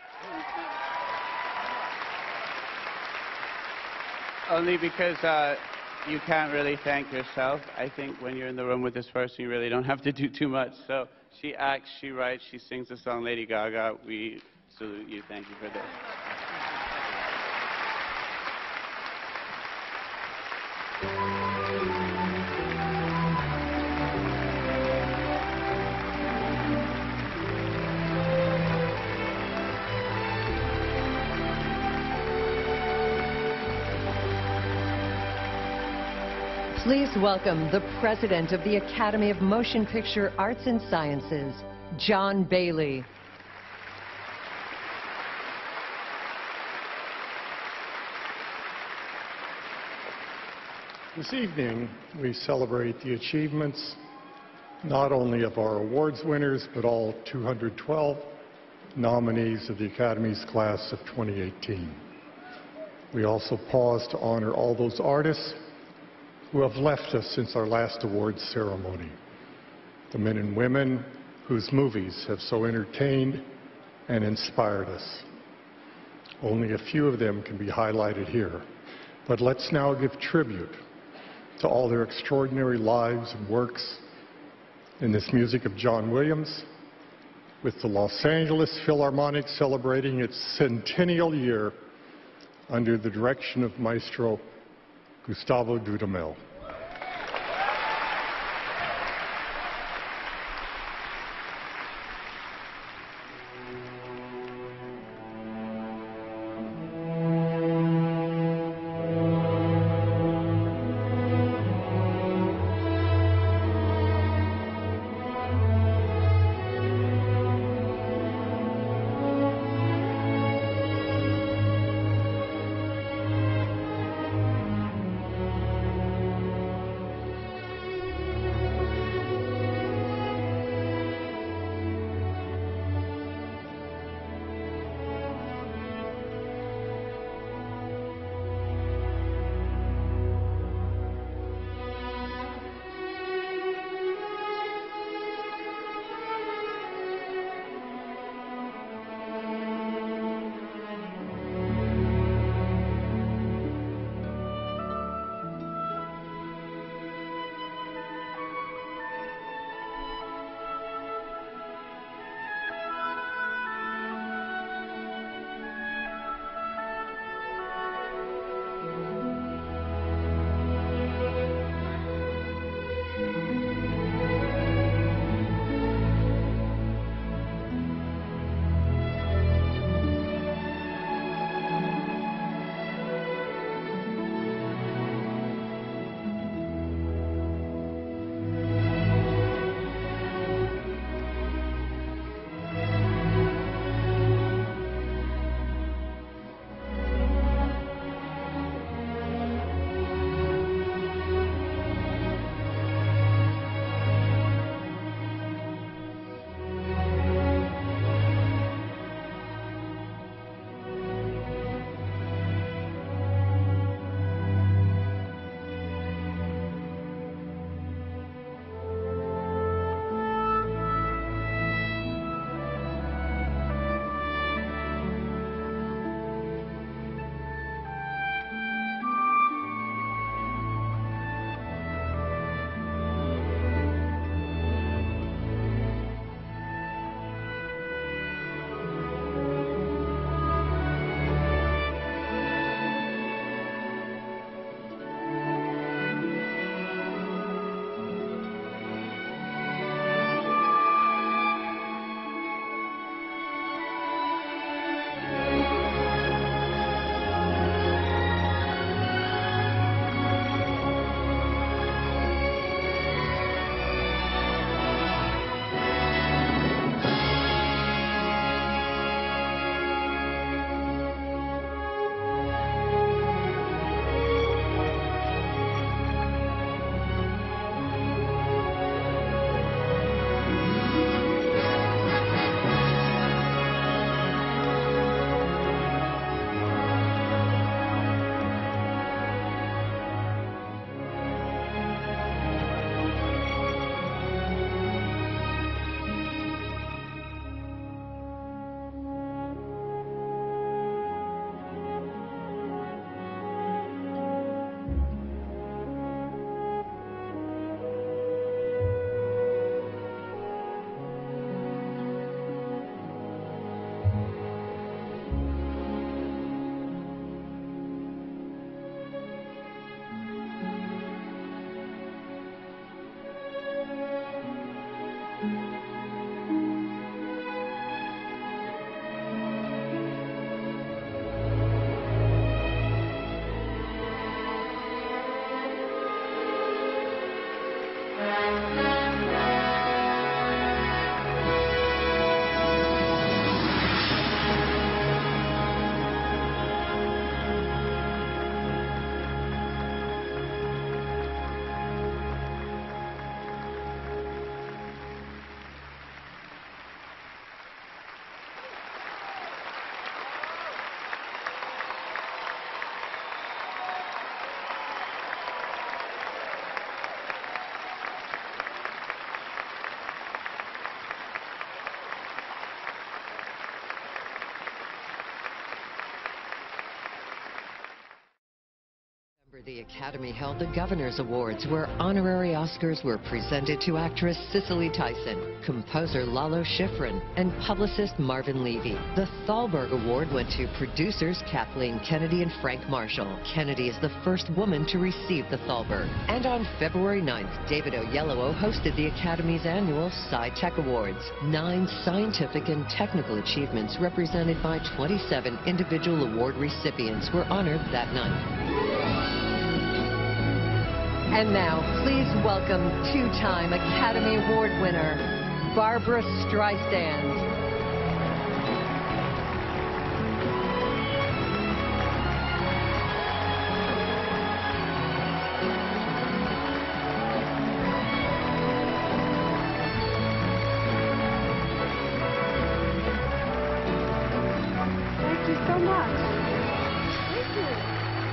Only because uh, you can't really thank yourself. I think when you're in the room with this person, you really don't have to do too much. So she acts, she writes, she sings the song Lady Gaga. We salute you. Thank you for this. Please welcome the President of the Academy of Motion Picture Arts and Sciences, John Bailey. This evening, we celebrate the achievements not only of our awards winners, but all two hundred twelve nominees of the Academy's class of twenty eighteen. We also pause to honor all those artists who have left us since our last awards ceremony, the men and women whose movies have so entertained and inspired us. Only a few of them can be highlighted here, but let's now give tribute to all their extraordinary lives and works in this music of John Williams, with the Los Angeles Philharmonic celebrating its centennial year under the direction of Maestro Gustavo Dudamel. The Academy held the Governor's Awards, where honorary Oscars were presented to actress Cicely Tyson, composer Lalo Schifrin, and publicist Marvin Levy. The Thalberg Award went to producers Kathleen Kennedy and Frank Marshall. Kennedy is the first woman to receive the Thalberg. And on February ninth, David Oyelowo hosted the Academy's annual Sci-Tech Awards. Nine scientific and technical achievements represented by twenty-seven individual award recipients were honored that night. And now, please welcome two-time Academy Award winner, Barbra Streisand. Thank you so much. Thank you.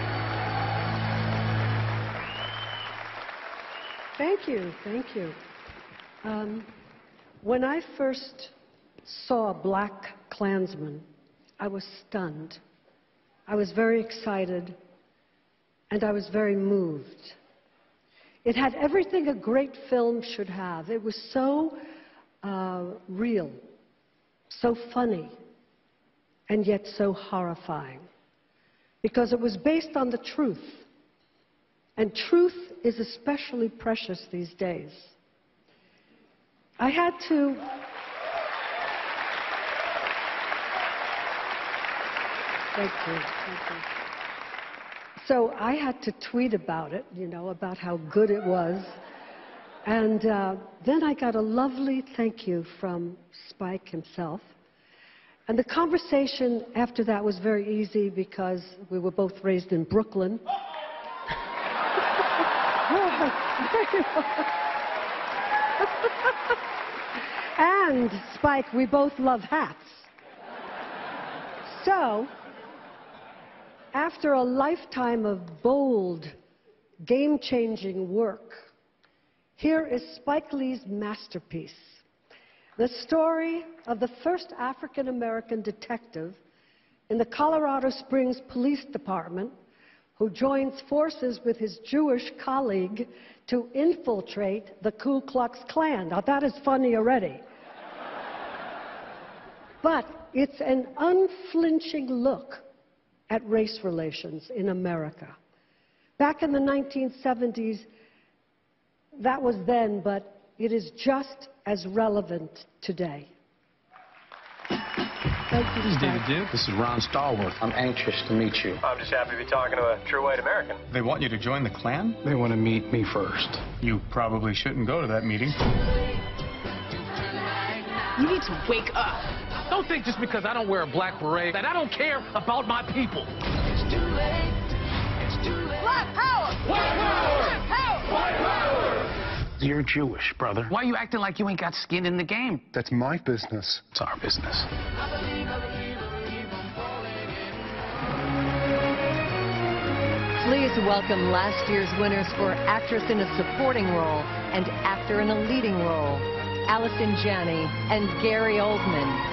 Thank you, thank you. Um, when I first saw Black Klansman, I was stunned. I was very excited, and I was very moved. It had everything a great film should have. It was so uh, real, so funny, and yet so horrifying, because it was based on the truth. And truth is especially precious these days. I had to... Thank you. Thank you. So I had to tweet about it, you know, about how good it was. And uh, then I got a lovely thank you from Spike himself. And the conversation after that was very easy because we were both raised in Brooklyn. And, Spike, we both love hats. So, after a lifetime of bold, game-changing work, here is Spike Lee's masterpiece, the story of the first African-American detective in the Colorado Springs Police Department who joins forces with his Jewish colleague to infiltrate the Ku Klux Klan. Now, that is funny already. But it's an unflinching look at race relations in America. Back in the nineteen seventies, that was then, but it is just as relevant today. Thank you, This is David Duke. This is Ron Stallworth. I'm anxious to meet you. I'm just happy to be talking to a true white American. They want you to join the Klan? They want to meet me first. You probably shouldn't go to that meeting. You need to wake up. Don't think just because I don't wear a black beret that I don't care about my people. It's too late. It's too late. Black power! White power! Black power! White power! You're Jewish, brother. Why are you acting like you ain't got skin in the game? That's my business. It's our business. Please welcome last year's winners for actress in a supporting role and actor in a leading role, Allison Janney and Gary Oldman.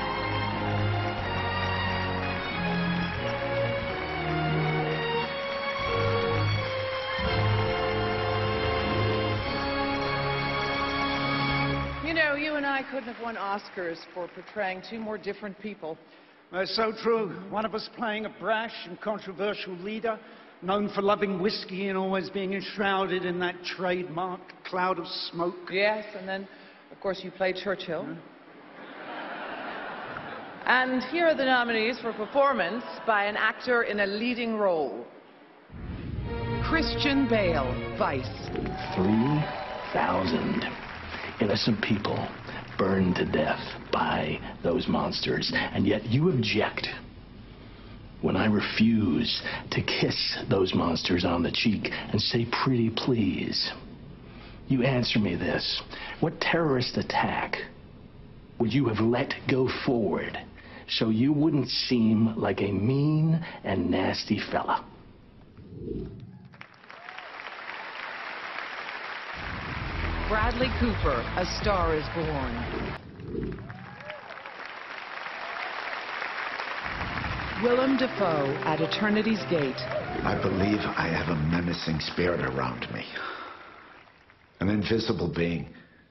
You know, you and I couldn't have won Oscars for portraying two more different people. That's so true. One of us playing a brash and controversial leader, known for loving whiskey and always being enshrouded in that trademark cloud of smoke. Yes, and then, of course, you played Churchill. And here are the nominees for performance by an actor in a leading role. Christian Bale, Vice. Three, thousand innocent people burned to death by those monsters, and yet you object when I refuse to kiss those monsters on the cheek and say, pretty please. You answer me this. What terrorist attack would you have let go forward so you wouldn't seem like a mean and nasty fella? Bradley Cooper, A Star is Born. Willem Dafoe, At Eternity's Gate. I believe I have a menacing spirit around me. An invisible being.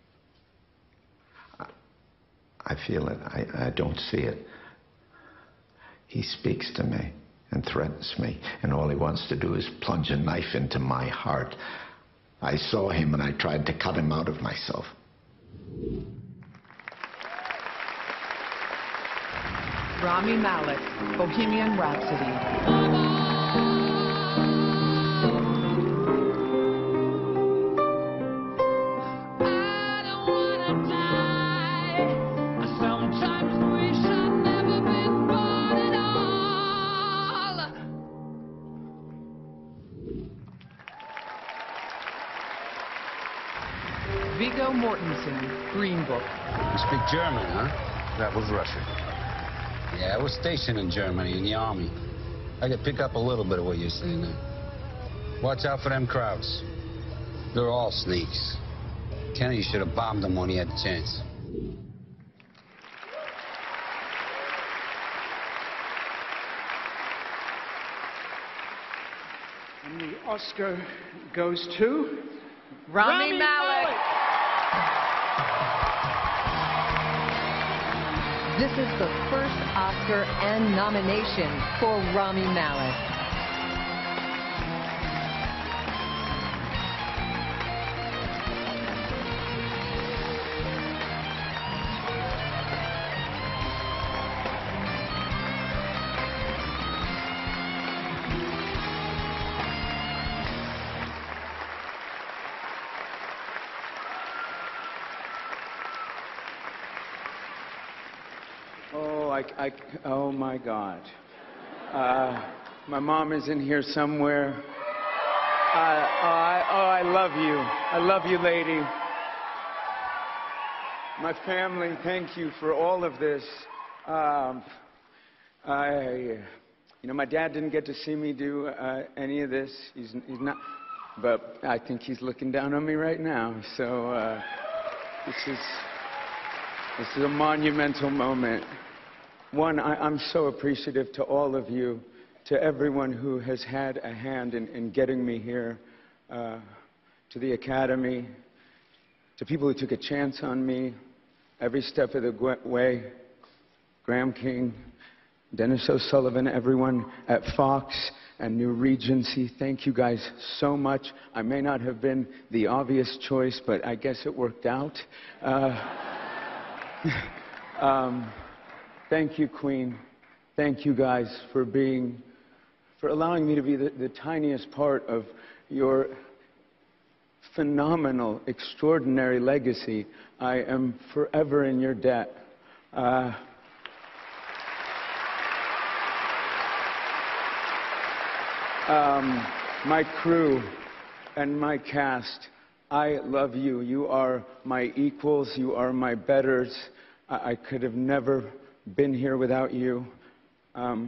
I, I feel it. I, I don't see it. He speaks to me and threatens me, and all he wants to do is plunge a knife into my heart. I saw him and I tried to cut him out of myself. Rami Malek, Bohemian Rhapsody. Viggo Mortensen, Green Book. You speak German, huh? That was Russian. Yeah, I was stationed in Germany in the army. I could pick up a little bit of what you're saying there. Watch out for them crowds. They're all sneaks. Kennedy should have bombed them when he had the chance. And the Oscar goes to Rami, Rami Malek. Malek. This is the first Oscar and nomination for Rami Malek. Oh, I, I, oh my God. Uh, my mom is in here somewhere. Uh, oh, I, oh, I love you. I love you, lady. My family, thank you for all of this. Um, I, you know, my dad didn't get to see me do uh, any of this. He's, he's not, but I think he's looking down on me right now. So uh, this is, this is a monumental moment. One, I, I'm so appreciative to all of you, to everyone who has had a hand in, in getting me here, uh, to the Academy, to people who took a chance on me every step of the way, Graham King, Dennis O'Sullivan, everyone at Fox and New Regency, thank you guys so much. I may not have been the obvious choice, but I guess it worked out. Uh, um, Thank you, Queen. Thank you guys for being, for allowing me to be the, the tiniest part of your phenomenal, extraordinary legacy. I am forever in your debt. Uh, um, my crew and my cast, I love you. You are my equals. You are my betters. I, I could have never been here without you. Um,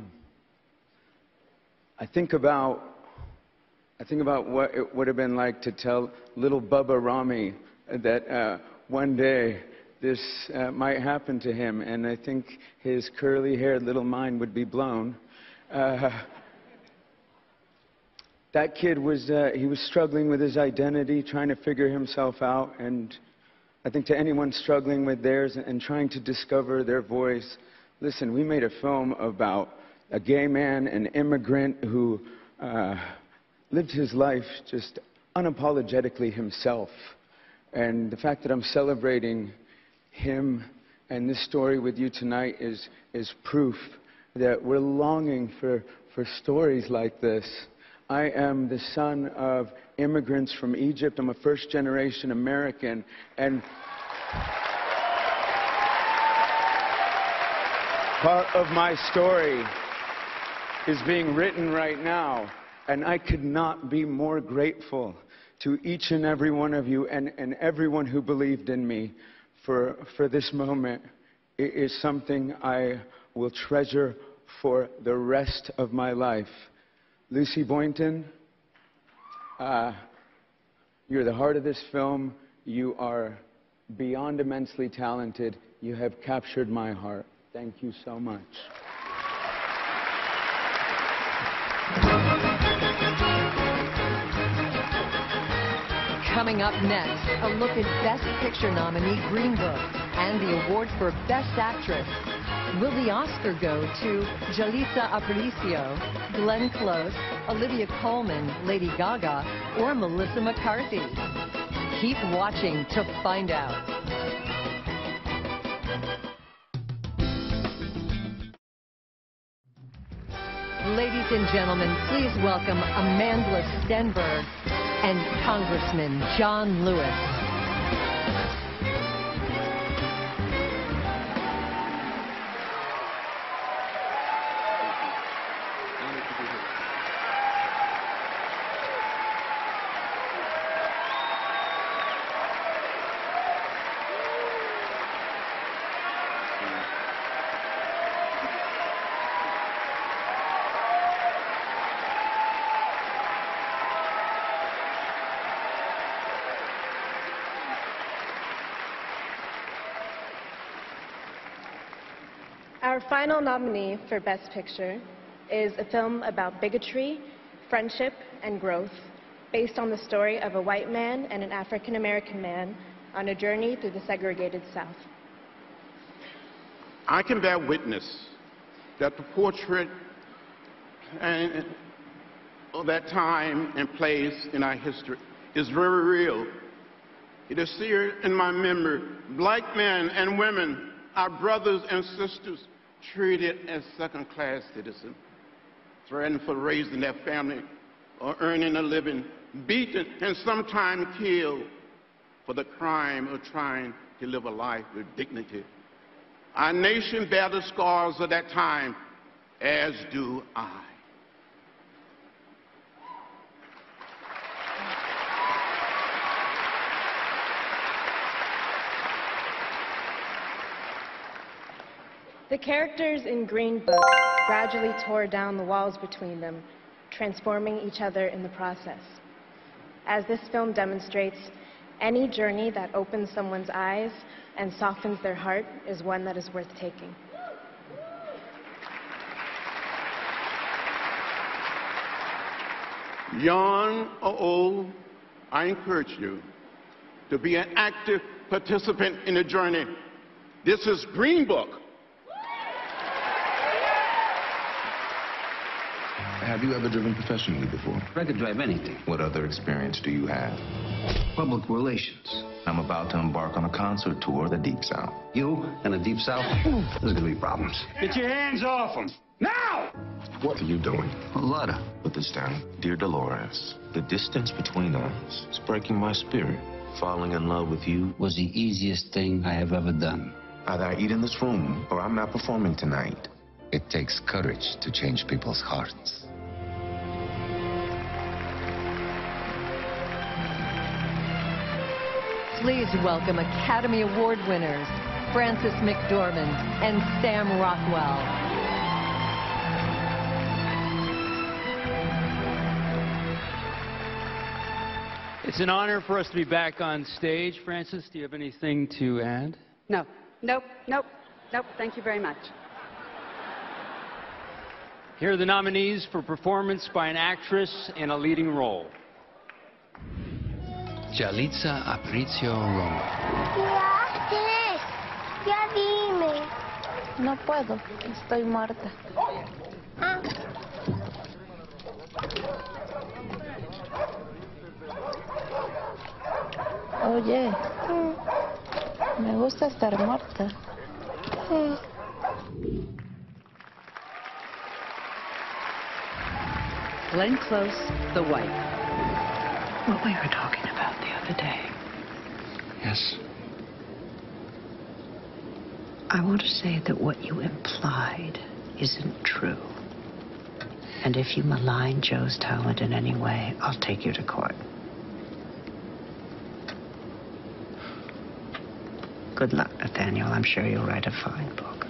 I think about, I think about what it would have been like to tell little Bubba Rami that uh, one day this uh, might happen to him, and I think his curly-haired little mind would be blown. Uh, that kid was, uh, he was struggling with his identity, trying to figure himself out, and I think to anyone struggling with theirs and trying to discover their voice, listen, we made a film about a gay man, an immigrant who uh, lived his life just unapologetically himself. And the fact that I'm celebrating him and this story with you tonight is, is proof that we're longing for, for stories like this. I am the son of immigrants from Egypt. I'm a first-generation American, and part of my story is being written right now, and I could not be more grateful to each and every one of you and, and everyone who believed in me for, for this moment. It is something I will treasure for the rest of my life. Lucy Boynton, uh, you're the heart of this film. You are beyond immensely talented. You have captured my heart. Thank you so much. Coming up next, a look at Best Picture nominee Green Book and the award for Best Actress. Will the Oscar go to Yalitza Aparicio, Glenn Close, Olivia Colman, Lady Gaga, or Melissa McCarthy? Keep watching to find out. Ladies and gentlemen, please welcome Amandla Stenberg and Congressman John Lewis. Our final nominee for Best Picture is a film about bigotry, friendship, and growth, based on the story of a white man and an African-American man on a journey through the segregated South. I can bear witness that the portrait and of that time and place in our history is very real. It is seared in my memory. Black men and women, our brothers and sisters, treated as second-class citizens, threatened for raising their family or earning a living, beaten and sometimes killed for the crime of trying to live a life with dignity. Our nation bears the scars of that time, as do I. The characters in Green Book gradually tore down the walls between them, transforming each other in the process. As this film demonstrates, any journey that opens someone's eyes and softens their heart is one that is worth taking. Young or old, I encourage you to be an active participant in the journey. This is Green Book. Have you ever driven professionally before? I could drive anything. What other experience do you have? Public relations. I'm about to embark on a concert tour of the Deep South. You and the Deep South? There's gonna be problems. Get your hands off him! Now! What are you doing? A letter. Put this down. Dear Dolores, the distance between us is breaking my spirit. Falling in love with you was the easiest thing I have ever done. Either I eat in this room or I'm not performing tonight. It takes courage to change people's hearts. Please welcome Academy Award winners Frances McDormand and Sam Rockwell. It's an honor for us to be back on stage. Frances, do you have anything to add? No. Nope. Nope. Nope. Thank you very much. Here are the nominees for performance by an actress in a leading role. Yalitza Aparicio Roma. ¿Qué haces? Ya dime. No puedo, estoy muerta. Ah. Oye, me gusta estar muerta. Glenn Close, The Wife. What we were talking about the other day. Yes. I want to say that what you implied isn't true. And if you malign Joe's talent in any way, I'll take you to court. Good luck, Nathaniel. I'm sure you'll write a fine book.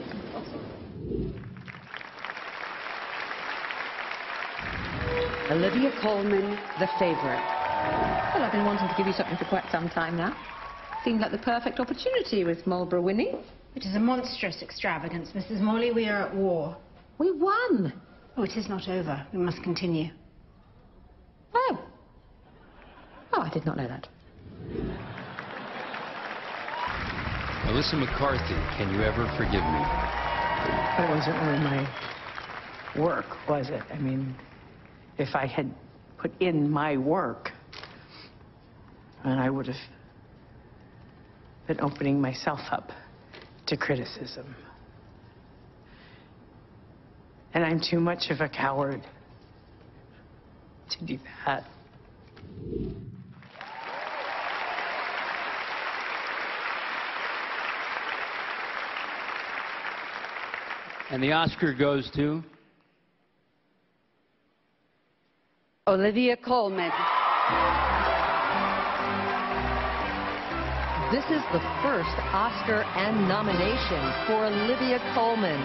Olivia Colman, The Favorite. Well, I've been wanting to give you something for quite some time now. Seemed like the perfect opportunity with Marlborough winning. It is a monstrous extravagance, Missus Morley. We are at war. We won. Oh, it is not over. We must continue. Oh. Oh, I did not know that. Melissa McCarthy, can you ever forgive me? It wasn't really my work, was it? I mean, if I had put in my work, then I would have been opening myself up to criticism. And I'm too much of a coward to do that. And the Oscar goes to? Olivia Colman. This is the first Oscar and nomination for Olivia Colman.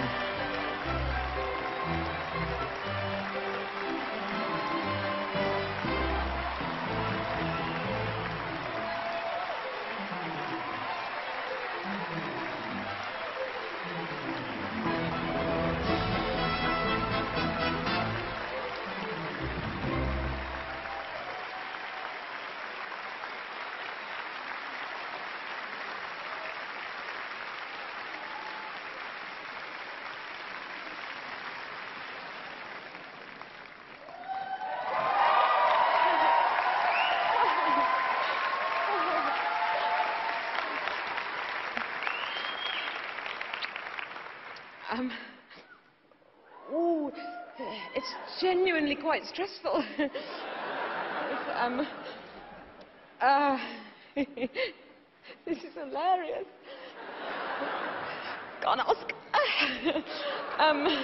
Um, oh, it's genuinely quite stressful. It's, um, uh, this is hilarious. Got an Oscar. um,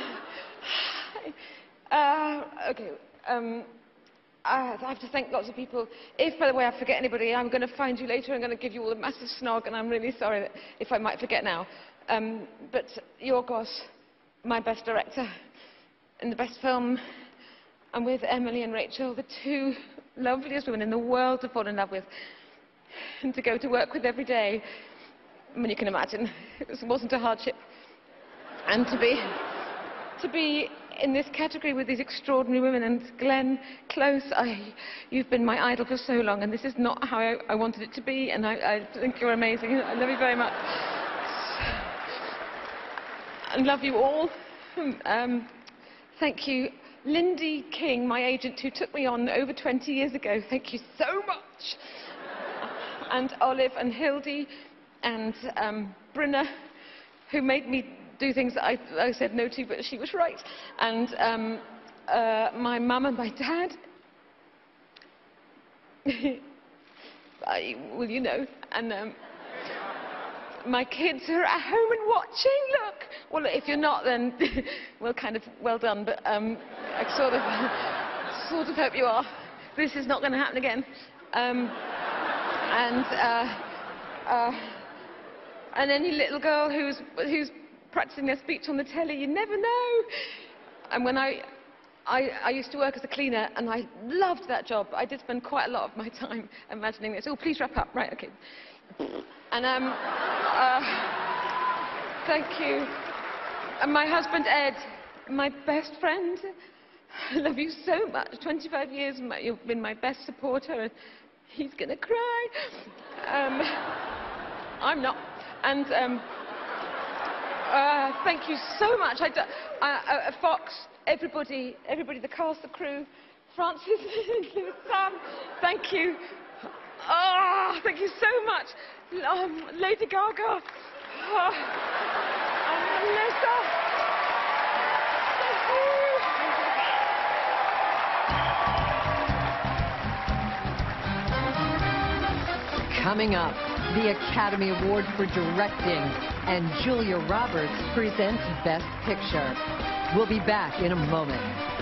uh, okay, um, I have to thank lots of people. If, by the way, I forget anybody, I'm going to find you later. I'm going to give you all a massive snog, and I'm really sorry that if I might forget now. Um, but Yorgos, my best director, in the best film, and with Emily and Rachel, the two loveliest women in the world to fall in love with, and to go to work with every day. I mean, you can imagine, it was, wasn't a hardship. And to be, to be in this category with these extraordinary women, and Glenn Close, I, you've been my idol for so long, and this is not how I, I wanted it to be, and I, I think you're amazing. I love you very much. I love you all. Um, thank you. Lindy King, my agent, who took me on over twenty years ago. Thank you so much. And Olive and Hildy and um, Brynna, who made me do things that I, I said no to, but she was right. And um, uh, my mum and my dad. I, well, you know. And um, my kids who are at home and watching, look. Well, if you're not, then, well, kind of, well done, but um, I sort of, sort of hope you are. This is not going to happen again. Um, and, uh, uh, and any little girl who's, who's practicing their speech on the telly, you never know. And when I, I, I used to work as a cleaner, and I loved that job. I did spend quite a lot of my time imagining this. Oh, please wrap up. Right, okay. And um, uh, thank you. And my husband, Ed, my best friend. I love you so much. twenty-five years, my, you've been my best supporter, and he's going to cry. Um, I'm not. And um, uh, thank you so much. I, I, uh, Fox, everybody, everybody, the cast, the crew, Francis, Sam, thank you. Oh, thank you so much. Um, Lady Gaga. Oh, and Melissa. Thank you. Coming up, the Academy Award for Directing, and Julia Roberts presents Best Picture. We'll be back in a moment.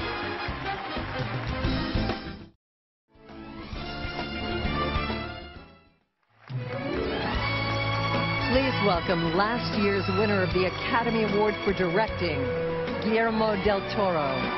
Please welcome last year's winner of the Academy Award for Directing, Guillermo del Toro.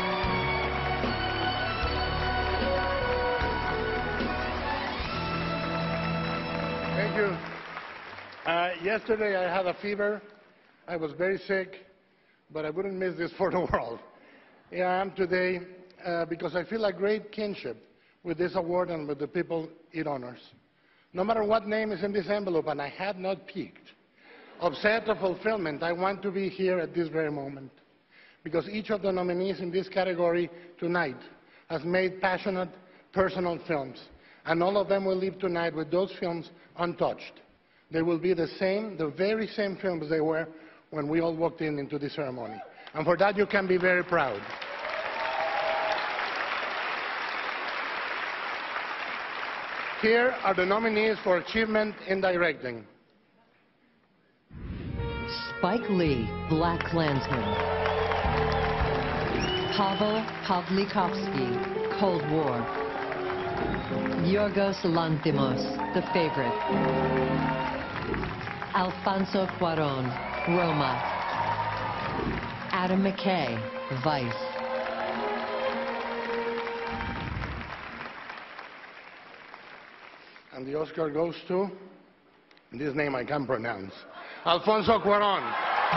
Thank you. Uh, yesterday I had a fever. I was very sick, but I wouldn't miss this for the world. Here I am today uh, because I feel a great kinship with this award and with the people it honors. No matter what name is in this envelope, and I had not peeked, upset or fulfillment, I want to be here at this very moment. Because each of the nominees in this category tonight has made passionate, personal films. And all of them will leave tonight with those films untouched. They will be the same, the very same films they were when we all walked in into this ceremony. And for that you can be very proud. Here are the nominees for Achievement in Directing. Spike Lee, Black Klansman. Pavel Pawlikowski, Cold War. Yorgos Lanthimos, The Favorite. Alfonso Cuarón, Roma. Adam McKay, Vice. And the Oscar goes to, this name I can't pronounce, Alfonso Cuarón.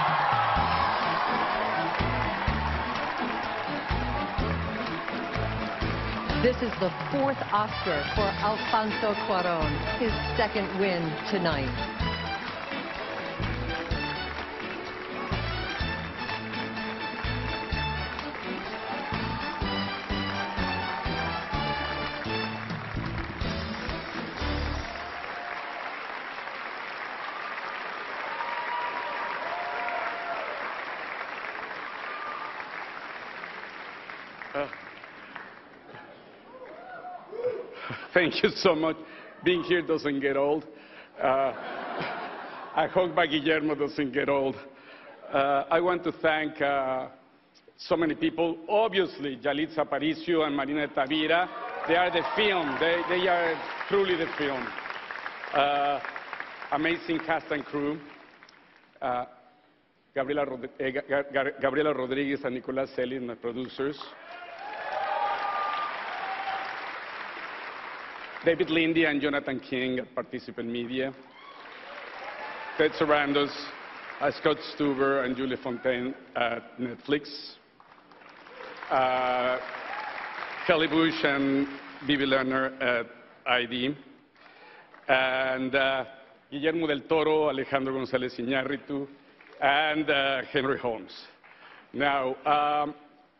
This is the fourth Oscar for Alfonso Cuarón, his second win tonight. Uh, thank you so much. Being here doesn't get old. Uh, I hope my Guillermo doesn't get old. Uh, I want to thank uh, so many people. Obviously, Yalitza Aparicio and Marina de Tavira. They are the film. They, they are truly the film. Uh, amazing cast and crew. Uh, Gabriela, Rod eh, Gabriela Rodriguez and Nicolas Celis, my producers. David Lindy and Jonathan King at Participant Media. Ted Sarandos, uh, Scott Stuber and Julie Fontaine at Netflix. Uh, Kelly Bush and Bibi Lerner at I D. And uh, Guillermo del Toro, Alejandro González Iñárritu, and uh, Henry Holmes. Now, um,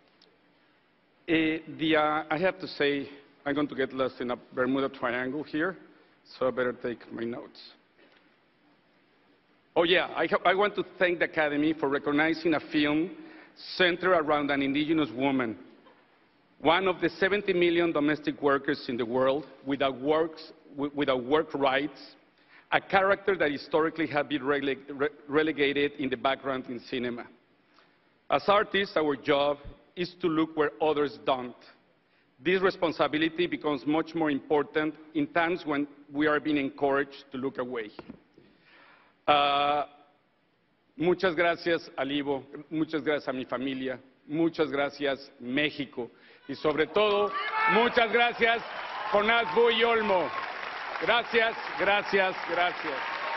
eh, the, uh, I have to say, I'm going to get lost in a Bermuda Triangle here, so I better take my notes. Oh yeah, I, I want to thank the Academy for recognizing a film centered around an indigenous woman, one of the seventy million domestic workers in the world without, works, without work rights, a character that historically had been rele re relegated in the background in cinema. As artists, our job is to look where others don't. This responsibility becomes much more important in times when we are being encouraged to look away. Uh, muchas gracias al Ivo, muchas gracias a mi familia, muchas gracias México y sobre todo, muchas gracias Jonás Buy Olmo. Gracias, gracias, gracias.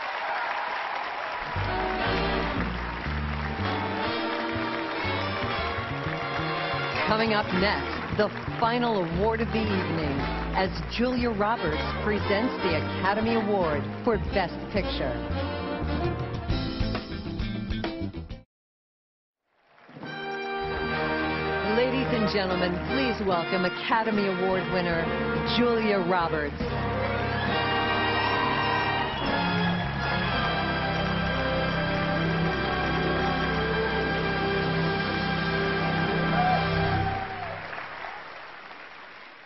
Coming up next, the final award of the evening, as Julia Roberts presents the Academy Award for Best Picture. Ladies and gentlemen, please welcome Academy Award winner, Julia Roberts.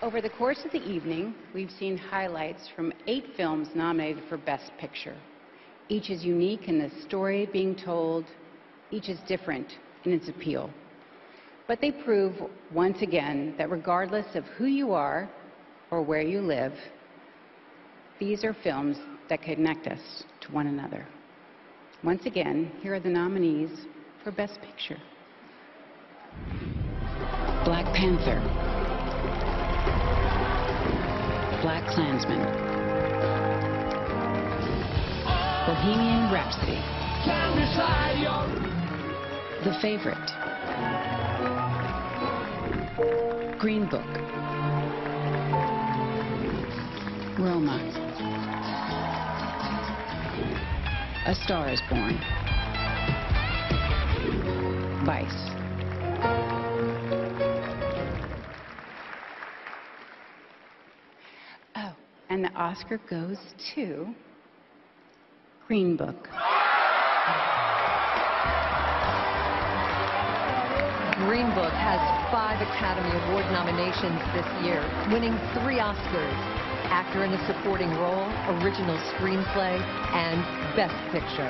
Over the course of the evening, we've seen highlights from eight films nominated for Best Picture. Each is unique in the story being told. Each is different in its appeal. But they prove once again that regardless of who you are or where you live, these are films that connect us to one another. Once again, here are the nominees for Best Picture. Black Panther, Black Klansman, Bohemian Rhapsody, The Favorite, Green Book, Roma, A Star is Born, Vice. Oh, and the Oscar goes to Green Book. Green Book has five Academy Award nominations this year, winning three Oscars: Actor in a Supporting Role, Original Screenplay, and Best Picture.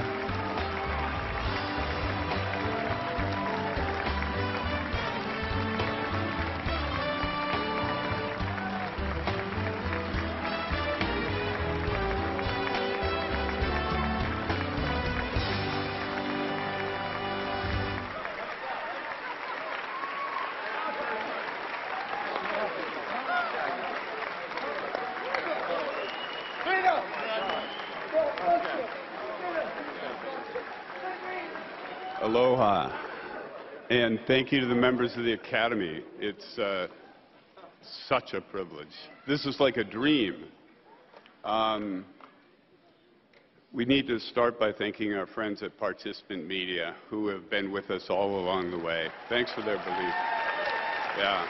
Aloha, and thank you to the members of the Academy. It's uh, such a privilege. This is like a dream. Um, we need to start by thanking our friends at Participant Media, who have been with us all along the way. Thanks for their belief. Yeah.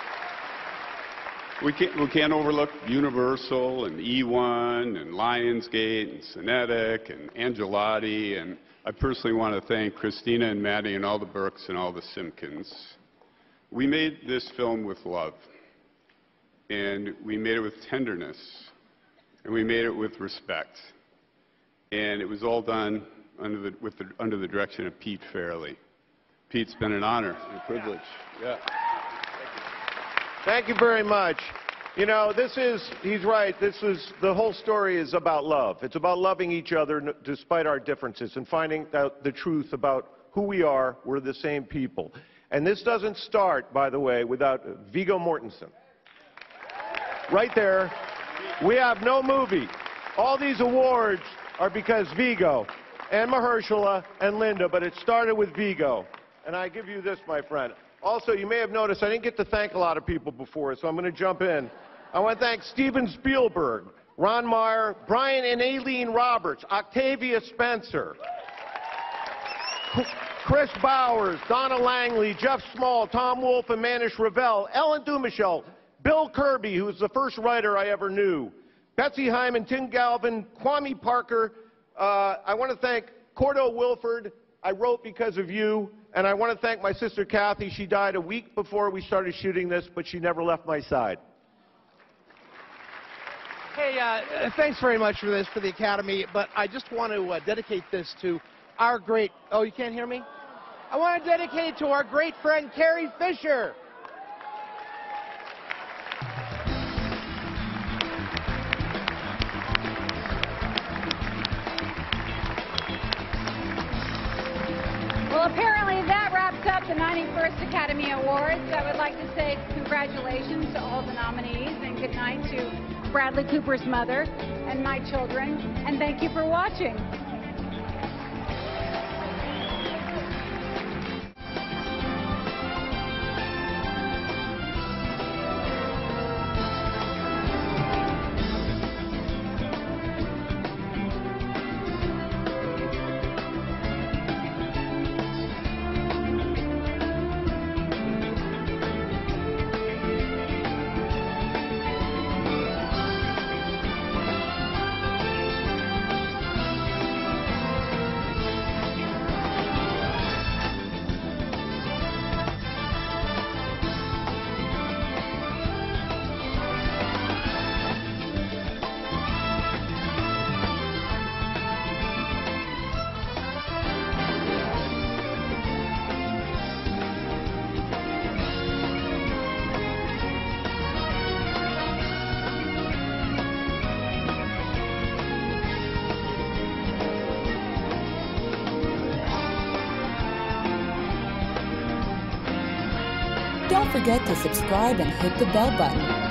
We can't, we can't overlook Universal and E one and Lionsgate and Cinetic and Angelotti, and I personally want to thank Christina and Maddie and all the Burks and all the Simpkins. We made this film with love, and we made it with tenderness, and we made it with respect, and it was all done under the, with the, under the direction of Pete Fairley. Pete's been an honor and a privilege. Yeah. Thank you very much. You know, this is, he's right, this is, the whole story is about love. It's about loving each other despite our differences and finding out the truth about who we are. We're the same people. And this doesn't start, by the way, without Viggo Mortensen. Right there, we have no movie. All these awards are because Viggo and Mahershala and Linda, but it started with Viggo. And I give you this, my friend. Also, you may have noticed I didn't get to thank a lot of people before, so I'm going to jump in. I want to thank Steven Spielberg, Ron Meyer, Brian and Aileen Roberts, Octavia Spencer, Chris Bowers, Donna Langley, Jeff Small, Tom Wolfe, and Manish Ravel, Ellen Dumichel, Bill Kirby, who was the first writer I ever knew, Betsy Hyman, Tim Galvin, Kwame Parker. Uh, I want to thank Cordo Wilford. I wrote because of you. And I want to thank my sister Kathy. She died a week before we started shooting this, but she never left my side. Hey, uh, thanks very much for this, for the Academy, but I just want to uh, dedicate this to our great, oh, you can't hear me? I want to dedicate it to our great friend, Carrie Fisher. Well, apparently that wraps up the ninety-first Academy Awards. I would like to say congratulations to all the nominees and good night to Bradley Cooper's mother and my children, and thank you for watching. forget to subscribe and hit the bell button.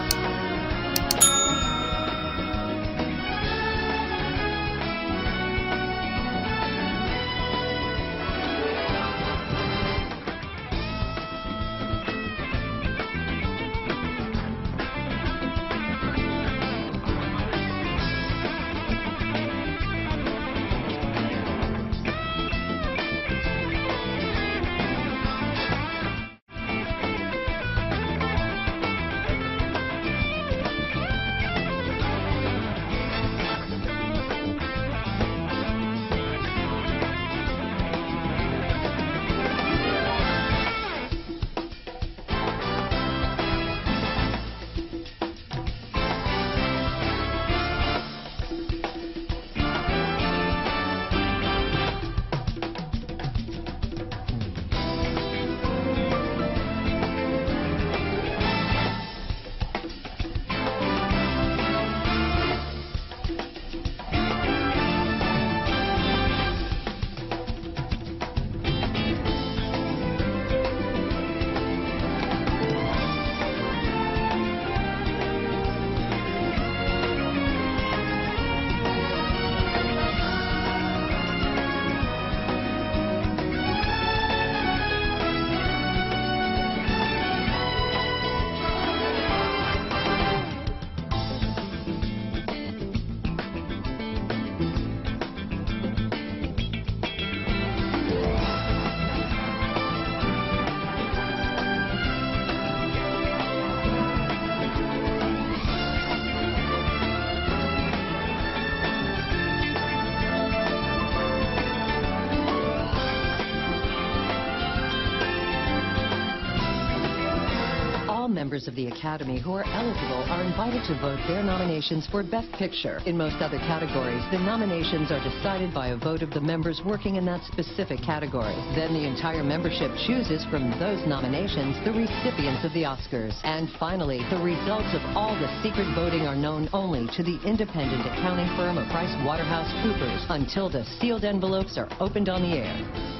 Members of the Academy who are eligible are invited to vote their nominations for Best Picture. In most other categories, the nominations are decided by a vote of the members working in that specific category. Then the entire membership chooses from those nominations the recipients of the Oscars. And finally, the results of all the secret voting are known only to the independent accounting firm of PricewaterhouseCoopers until the sealed envelopes are opened on the air.